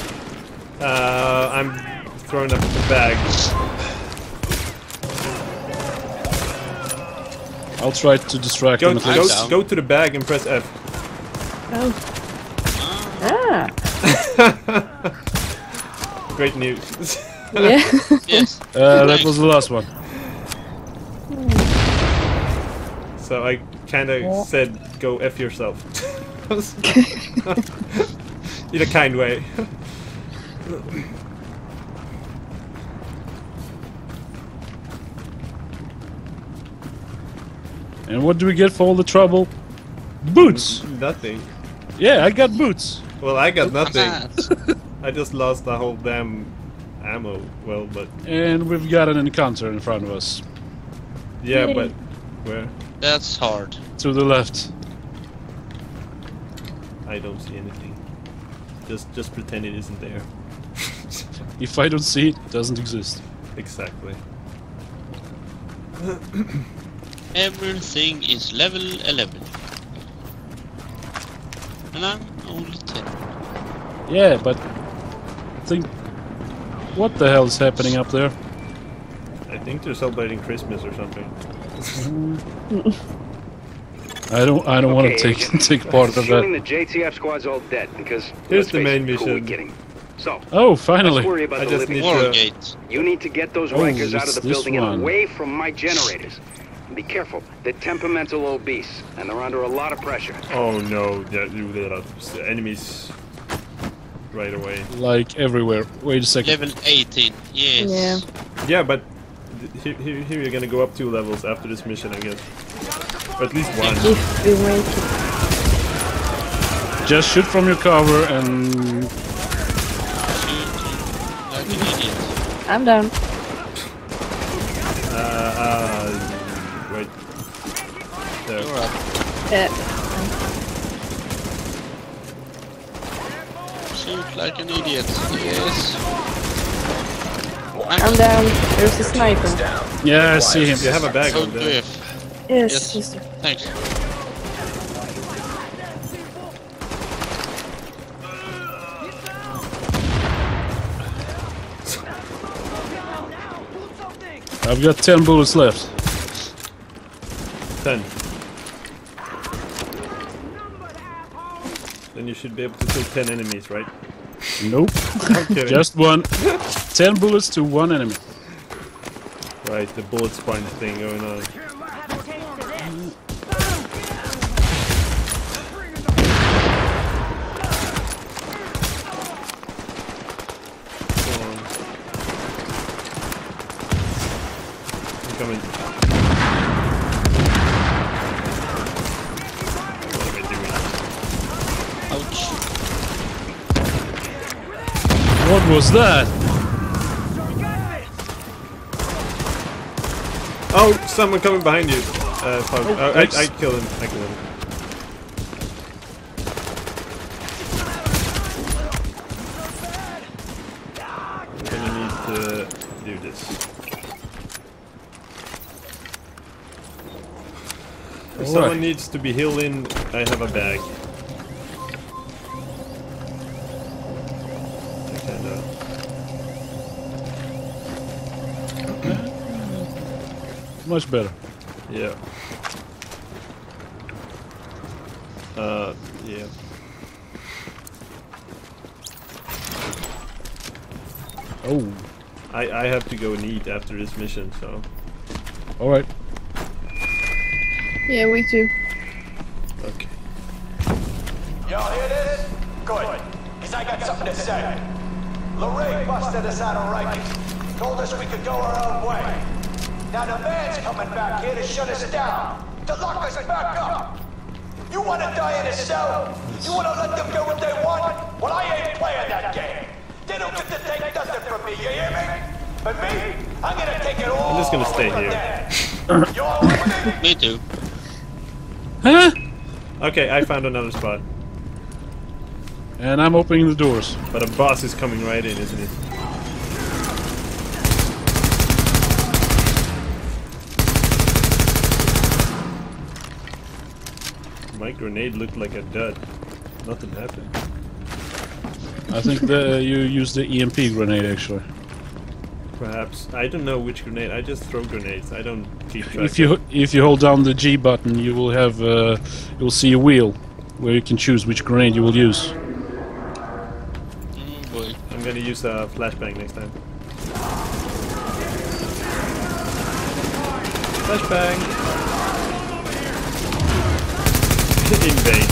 I'm throwing up the bag. I'll try to distract Go them at least. down. go to the bag and press F. Oh. Ah. Great news. Yeah. Yes. That was the last one. So I kind of said, go F yourself. In a kind way. And what do we get for all the trouble? Boots! Nothing. Yeah, I got boots. Well, I got nothing. Nice. I just lost the whole damn ammo. Well, but And we've got an encounter in front of us. yeah, Yay. but where? That's hard. To the left. I don't see anything. Just pretend it isn't there. If I don't see it, it doesn't exist. Exactly. Everything is level 11. And I'm only 10. Yeah, but I think what the hell is happening up there? I think they're celebrating Christmas or something. I don't want to take part of Assuming that. the JTF squad's all dead, because Here's let's the face main it, who are we mission. kidding? So, Oh, let's finally! worry about I the just living. need to- Wargate. You need to get those Oh, Rikers out of it's the this building one. and away from my generators. And be careful, they're temperamental obese, and they're under a lot of pressure. Oh no, the enemies right away. Like everywhere. Wait a second. Level 18. Yes. Yeah. Yeah, but here you're gonna go up 2 levels after this mission, I guess. Or at least 1. If we make it. Just shoot from your cover and Shoot like an idiot. I'm down. Wait. There. You're up. Yeah. Shoot like an idiot. Yes. I'm down. There's a sniper. yeah, I see him. You have a bag So on there. good. Yes. Yes. Just a Thanks. I've got 10 bullets left. 10. Then you should be able to kill 10 enemies, right? Nope. I'm kidding. Just one. 10 bullets to one enemy. Right, the bullet sponge thing going on. was that? Oh, someone coming behind you. Fog. I killed him. I killed him. I'm gonna need to do this. If someone needs to be healing, I have a bag. Much better. Yeah. Yeah. Oh. I have to go and eat after this mission, so. Alright. Yeah, we too. Okay. Y'all hear this? Good. Cause I got something to say. Lorraine busted us out of Rikers. Told us we could go our own way. Now the man's coming back here to shut us down. To lock us back up. You wanna die in a cell? You wanna let them get what they want? Well, I ain't playing that game. They don't get to take nothing from me, you hear me? But me, I'm gonna take it all. I'm just gonna stay here. You all with me? Me too. Huh? Okay, I found another spot. And I'm opening the doors. But a boss is coming right in, isn't it? My grenade looked like a dud. Nothing happened. I think you used the EMP grenade actually. Perhaps. I don't know which grenade. I just throw grenades. I don't keep track. If you hold down the G button, you will have you'll see a wheel where you can choose which grenade you will use. Oh boy. I'm gonna use a flashbang next time. Flashbang! In vain.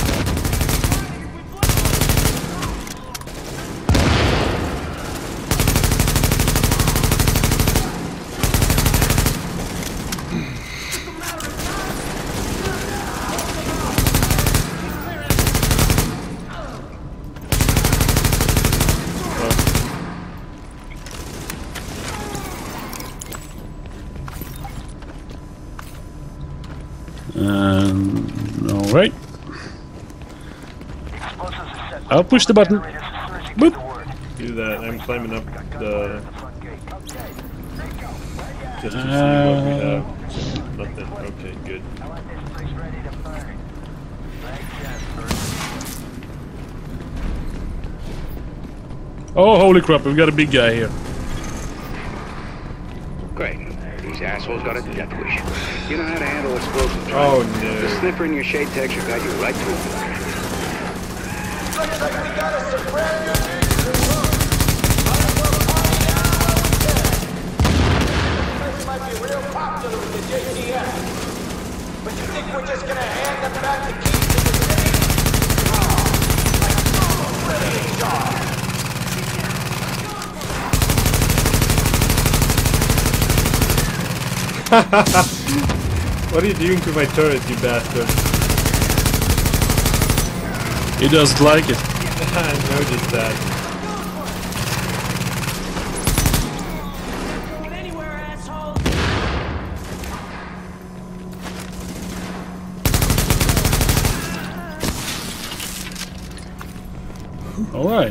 Alright. I'll push the button. Boop. Do that. I'm climbing up the... Just to see what we have. Nothing. Okay, good. Oh, holy crap, we've got a big guy here. Great. These assholes got a death wish. You know how to handle explosives, right? Oh, no. The sniffer in your shade texture got you right through it. Looks like we got us some brand new music. This might be real popular with the JTF. But you think we're just gonna hand them back the keys to the city? Oh, like someone's really in charge. What are you doing to my turret, you bastard? He doesn't like it. I noticed that. Alright.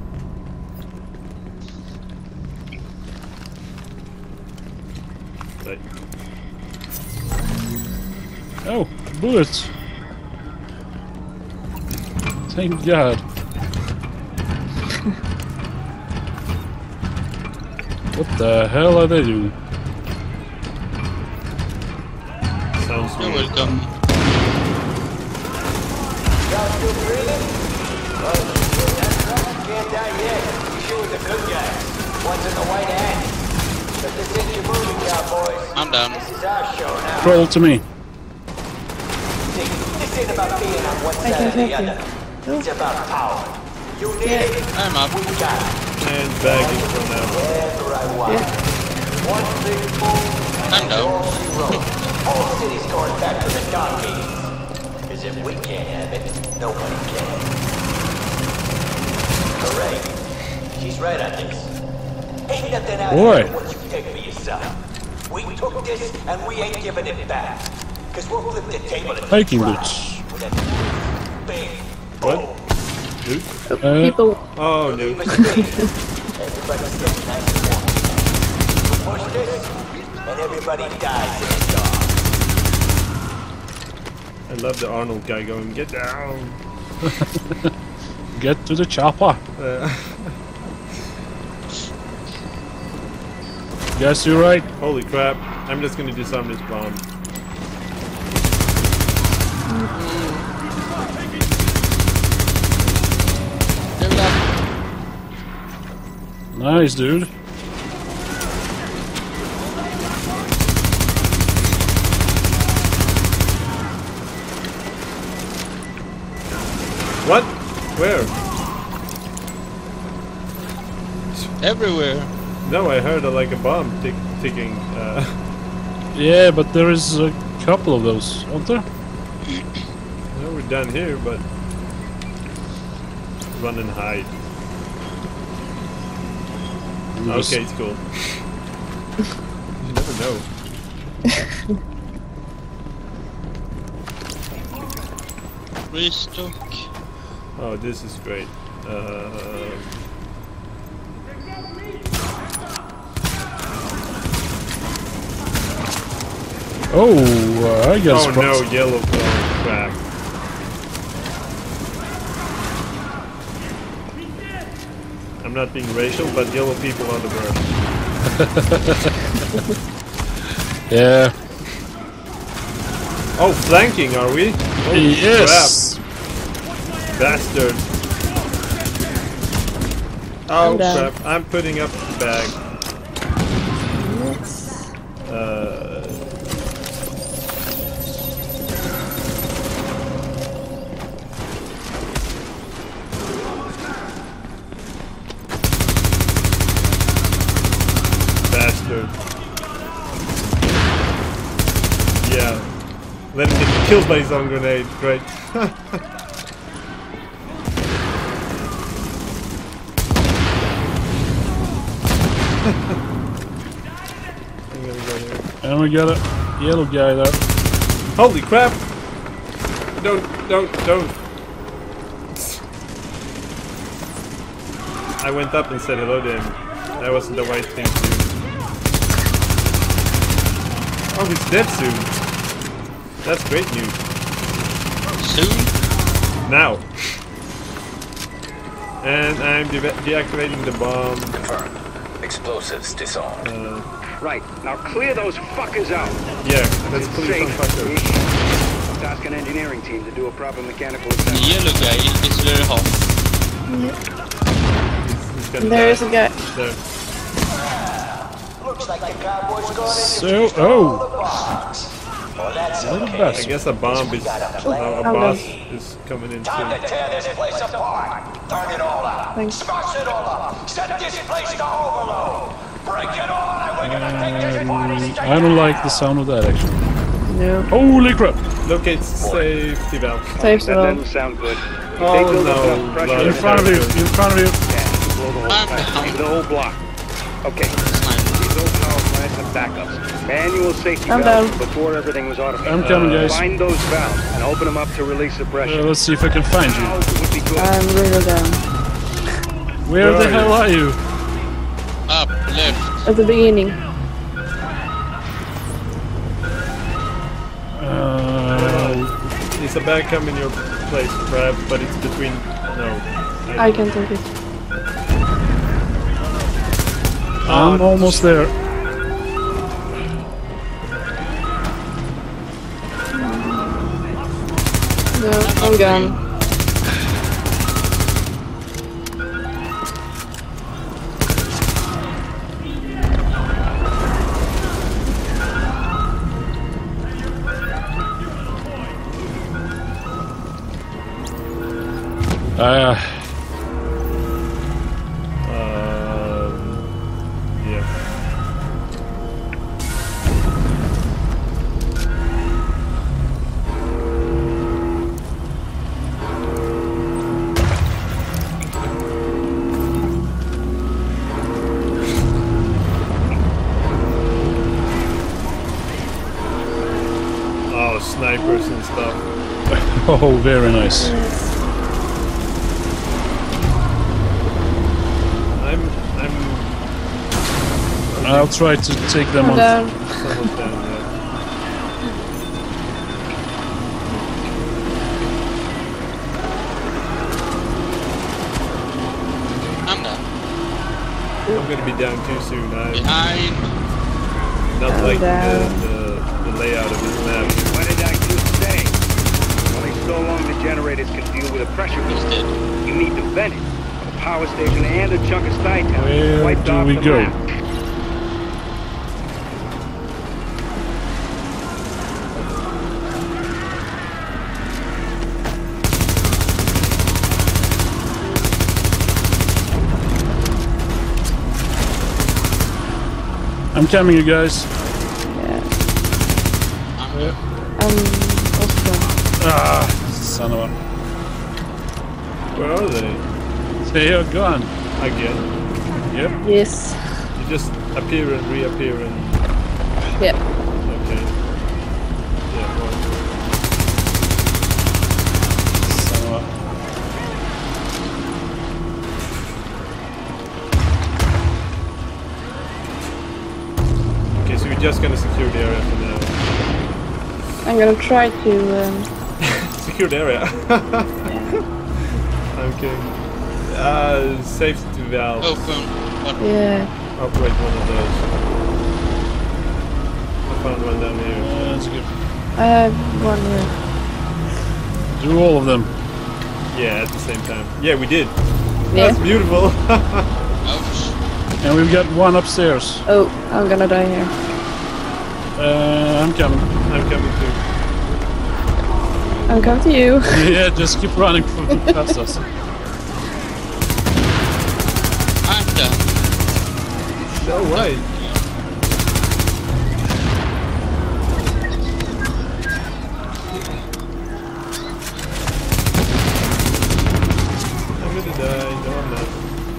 Right. Oh, bullets. Thank God. What the hell are they doing? Sounds You're weird. welcome. Y'all still breathing? Well, that's right. You can't die yet. You sure with the good guys. One's in the white hand. But this ain't your movie, cowboys. I'm down. This is our show now. Crawl to me. See, this ain't about being on one side or the other. It's about power. You need it. I'm up. We got it. And bagging for now. Wherever I want. One big fool. I'm down. Whole city's going back to the donkeys. Because if we can't have it, nobody can. Hooray. She's right on this. Ain't nothing out Boy. here what you take for yourself. We took this and we ain't giving it back. Cause we'll flip the table and Hiking try boots. with a big What? boom. People. Oh no. Everybody's getting nice and warm. Push this, and everybody dies in the dark. I love the Arnold guy going, get down. Get to the chopper. Guess you're right. Holy crap. I'm just gonna disarm this bomb. Level up. Nice, dude. What? Where? Everywhere. No, I heard like a bomb ticking. Yeah, but there is a couple of those, aren't there? No, we're done here, but run and hide. Yes. Okay, it's cool. You never know. Restock. Oh, this is great. I guess. Oh no, yellow. Oh crap. I'm not being racial, but yellow people are the worst. Yeah. Oh, flanking, are we? Holy Yes. crap. Bastard. Oh I'm down. crap, I'm putting up the bag. Bastard. Yeah. Let him get killed by his own grenade. Great. I'm gonna go here. And we got a yellow guy there. Holy crap! Don't. I went up and said hello to him. That wasn't the right thing to do. Oh, he's dead soon. That's great news. Soon? Now. And I'm deactivating the bomb. Confirmed. Explosives disarmed. Right, now clear those fuckers out. Yeah, let's clear some fuckers. Task an engineering team to do a proper mechanical The assessment. yellow guy is very hot. He's gonna There die. is a guy. There. Looks like the cowboys gone in So, the oh. box. Well, that's Little okay. I bastard. guess a bomb is. A boss is coming in Time to soon. tear this place apart. Turn it all out. Thanks. Smash it all up. Set this place to overload. Break it all and we're gonna take this party straight I don't like the sound of that actually. No. Holy crap! Locate safety valve. Safe That well. doesn't sound good. If they Oh build up no. enough pressure, In front of you! In front of you! Yeah, blow the whole I'm plant, down. the whole block. Okay, these old power plants have backups. Manual safety I'm valves down. before everything was automated. I'm coming, guys. Find those valves and open them up to release the pressure. Let's see if I can find you. Valves would be good. I'm really down. Where the Where are hell are you? Up, left. At the beginning. Is a bag come in your place, Crab, but it's between. No. I can take it. I'm almost there. No, I'm gone. Yeah. snipers and stuff. Oh, very nice. I'll try to take them on. Down. Someone's down there. I'm down. I'm gonna be down too soon. Behind. Not like down. the layout of this map. Why did I do stay? Only so long the generators can deal with a pressure He's boost. dead. You need to vent it. The power station and a chunk of Stuytown. Where Wiped do off we the go? map. I'm coming, you guys. Also. Ah, son of a... Where are they? They are gone. Again? Yep. Yes. You just appear and reappear and... Yeah. Okay. Yeah, well. Son of a... Okay, so we're just gonna secure the area for now. I'm gonna try to. Secure the area. I'm kidding. Safety valve. Open. One. Yeah. Operate one of those. I found one down here. That's good. I have one here. Do all of them. Yeah, at the same time. Yeah, we did. Yeah. That's beautiful. Ouch. And we've got one upstairs. Oh, I'm gonna die here. I'm coming. I'm coming too. I'm coming to you. Yeah, just keep running past us. I'm down. No way. I'm gonna die. No, I'm not.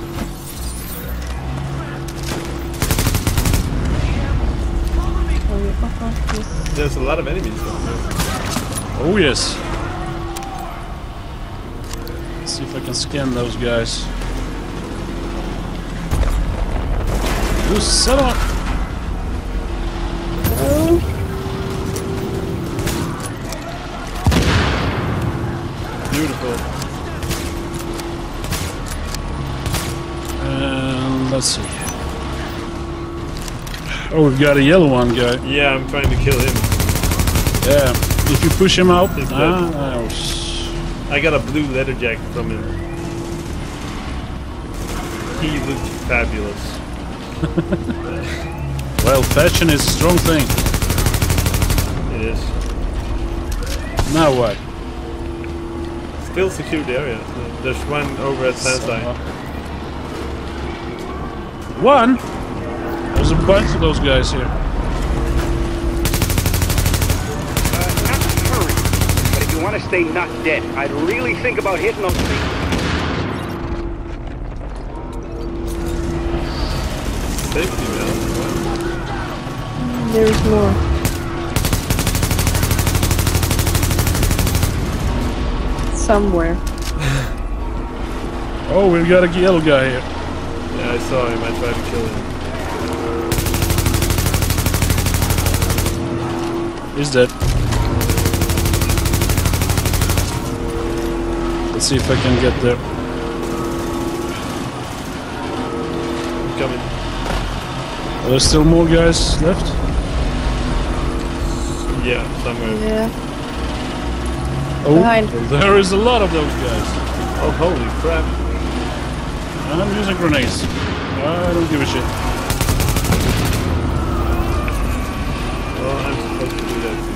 There's a lot of enemies down there. Oh yes. Let's see if I can scan those guys. You son of Beautiful. And let's see. Oh, we've got a yellow one guy. Yeah, I'm trying to kill him. Yeah. If you push him out. He's dead. I got a blue leather jacket from him. He looked fabulous. Well, fashion is a strong thing. It is. Now what? Still secure the area. So there's one over at Sansai. One? There's a bunch of those guys here. Not to hurry, but if you want to stay not dead, I'd really think about hitting those things. Safety valve. There's more. Somewhere. Oh, we've got a yellow guy here. Yeah, I saw him. I tried to kill him. He's dead. Let's see if I can get there. I'm coming. Are there still more guys left? Yeah, somewhere. Yeah. Oh, Behind. there is a lot of those guys. Oh, holy crap. And I'm using grenades. I don't give a shit. Well, I'm supposed to do that too.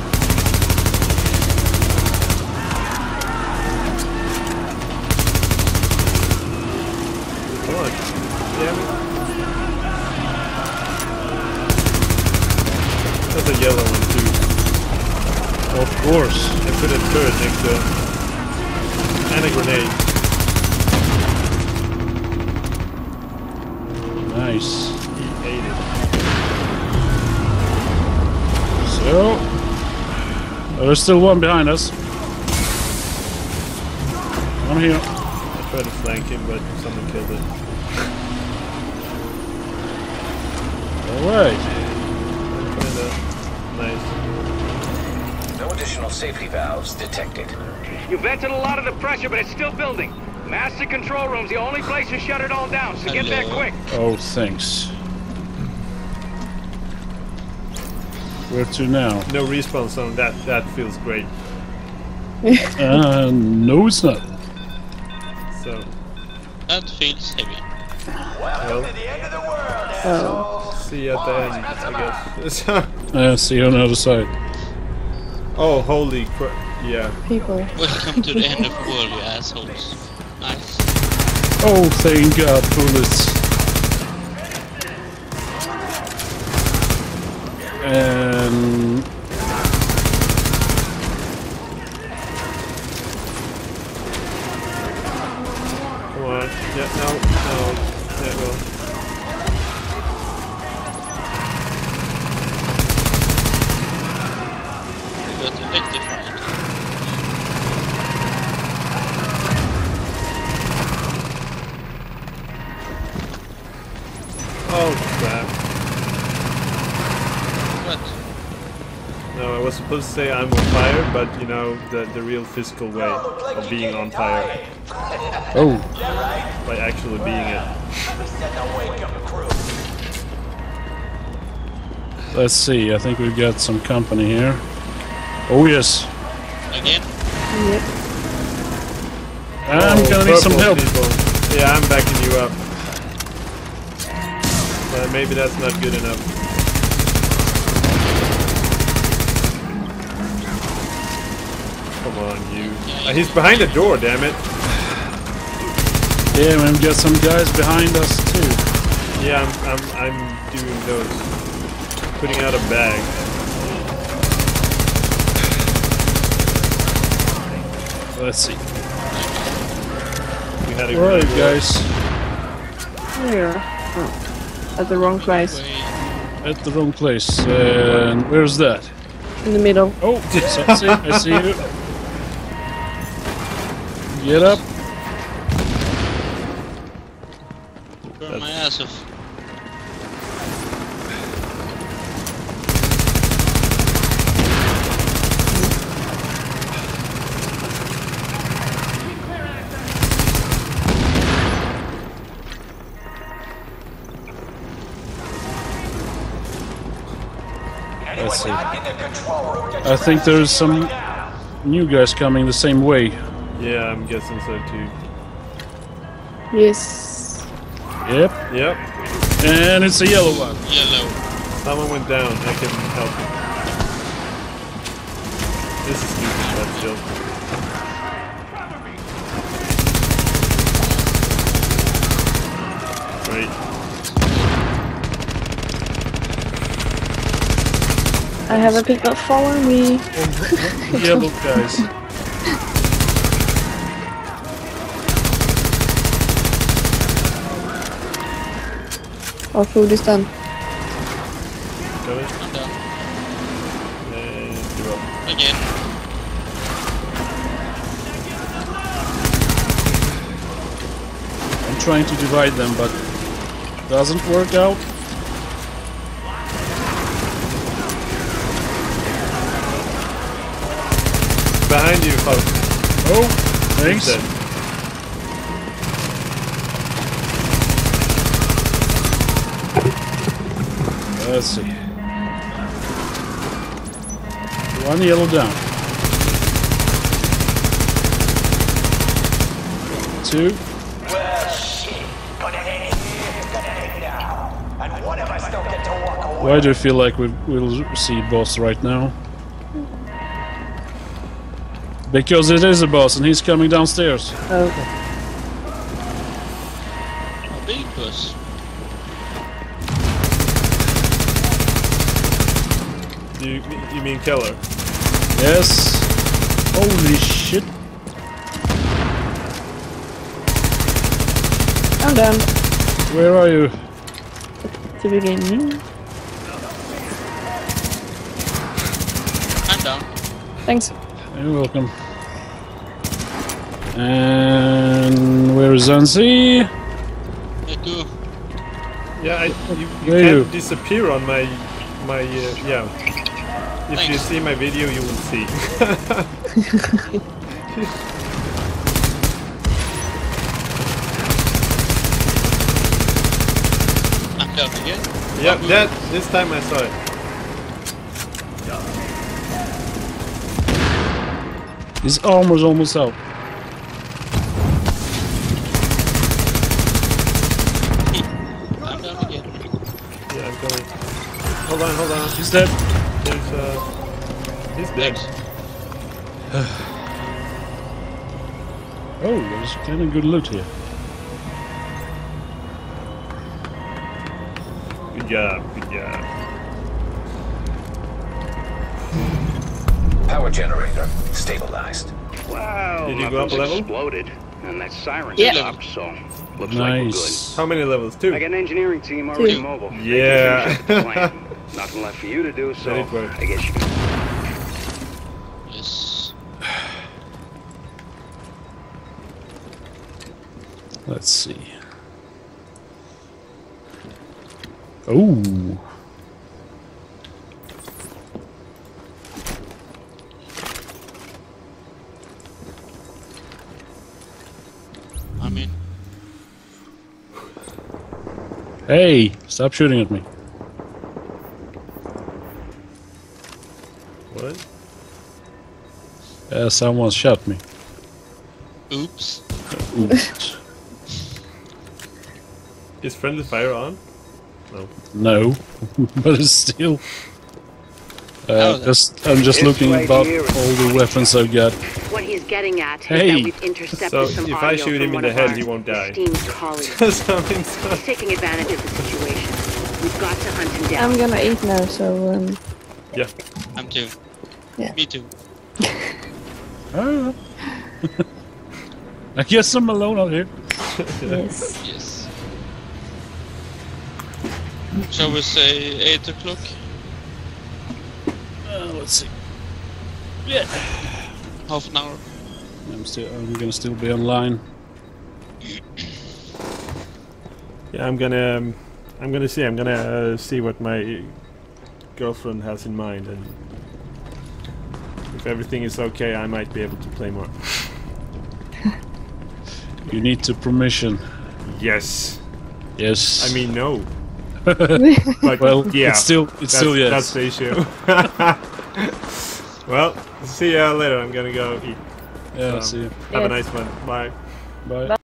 Come on. Damn it. That's a yellow one too. Of course. I put a turret next to him. And a grenade. Nice. He ate it. So, Oh, there's still one behind us. One here. I tried to flank him, but someone killed it. Alright. Nice. No additional safety valves detected. You vented a lot of the pressure, but it's still building. Master control room's the only place to shut it all down, so get there quick. Oh, thanks. Where to now? No respawn zone. That feels great. No, it's not. So. That feels heavy. Well, To the end of the world, asshole. see you at the end, I guess. See you on the other side. Oh, holy crap! Yeah. People. Welcome to the end of the world, you assholes. Nice. Oh, thank God, bullets. And Come on. Yeah. No. Yeah. Well. You got electrified. Oh crap! What? No, I was supposed to say I'm on fire, but you know the real physical way of being on fire oh, by actually being it. let's see. I think we've got some company here. Oh yes, Again? Yep. I'm gonna need some purple help. people. Yeah, I'm backing you up. But maybe that's not good enough. Come on, you. He's behind the door, damn it. Yeah, we've got some guys behind us too. Yeah, I'm doing those. Putting out a bag. Let's see. We had a Alright, grenade war. guys, Where? Oh. At the wrong place. at the wrong place. And where's that? In the middle. Oh, Satsi, I see you. Get up. Burn my ass off. Let's see. I think there's some new guys coming the same way. Yeah, I'm guessing so too. Yes. Yep. Yep. And it's a yellow one. Yellow. Someone went down. I can help him. This is stupid, but still. Great. I have a pickup. Follow me. Yellow guys. Our food is done. Coming. I'm done. And you're up. Again. I'm trying to divide them, but doesn't work out. Behind you, Hulk. Oh, thanks. Dead. Let's see. One yellow down. Two. Well, shit. Gonna end here, gonna end now. And one of us don't get to walk away. Why do you feel like we'll see boss right now? Because it is a boss and he's coming downstairs. Oh. A big bus. You mean Keller? Yes. Holy shit. I'm done. Where are you? To beginning. I'm down. Thanks. You're welcome. And where's Zanzi? Yeah, you There you. can't disappear on my yeah. If you see my video, you will see. I'm down again. Yeah, that this time I saw it. His armor's almost out. I'm down again. Yeah, I'm going. Hold on. He's dead. He's dead. Oh, there's kind of good loot here. Good job. Power generator stabilized. Well, Did you go up a nothing's level? exploded, and that siren Yeah. stopped, so looks like we're good. Nice. How many levels? 2? I got an engineering team already 2. mobile. They can Yeah. finish up the plan. Nothing left for you to do, so Let it work. I guess you can. Yes. Let's see. Oh. I'm in. Hey, stop shooting at me. What? Someone shot me. Oops. Oops. Is friendly fire on? No. No, but it's still. Oh, I'm just It's looking right about here. all the weapons I've got. What he's getting at Hey. is that we've intercepted So some if I audio shoot from him in one the of head, our he won't die. esteemed colleagues. Something's He's taking advantage of the situation. We've got to hunt him down. I'm gonna eat now, so yeah. I'm too. Yeah. Me too. Ah. I guess I'm alone out here. yes. Yes. Shall we say 8 o'clock? Let's see. Yeah. Half an hour. I'm gonna still be online. Yeah, I'm gonna see what my girlfriend has in mind, and if everything is okay, I might be able to play more. You need to permission. Yes. Yes. I mean no. But well, yeah, it's still yes. That's the issue. Well, see ya later. I'm gonna go eat. Yeah, see you. Have a nice one. Bye. Bye.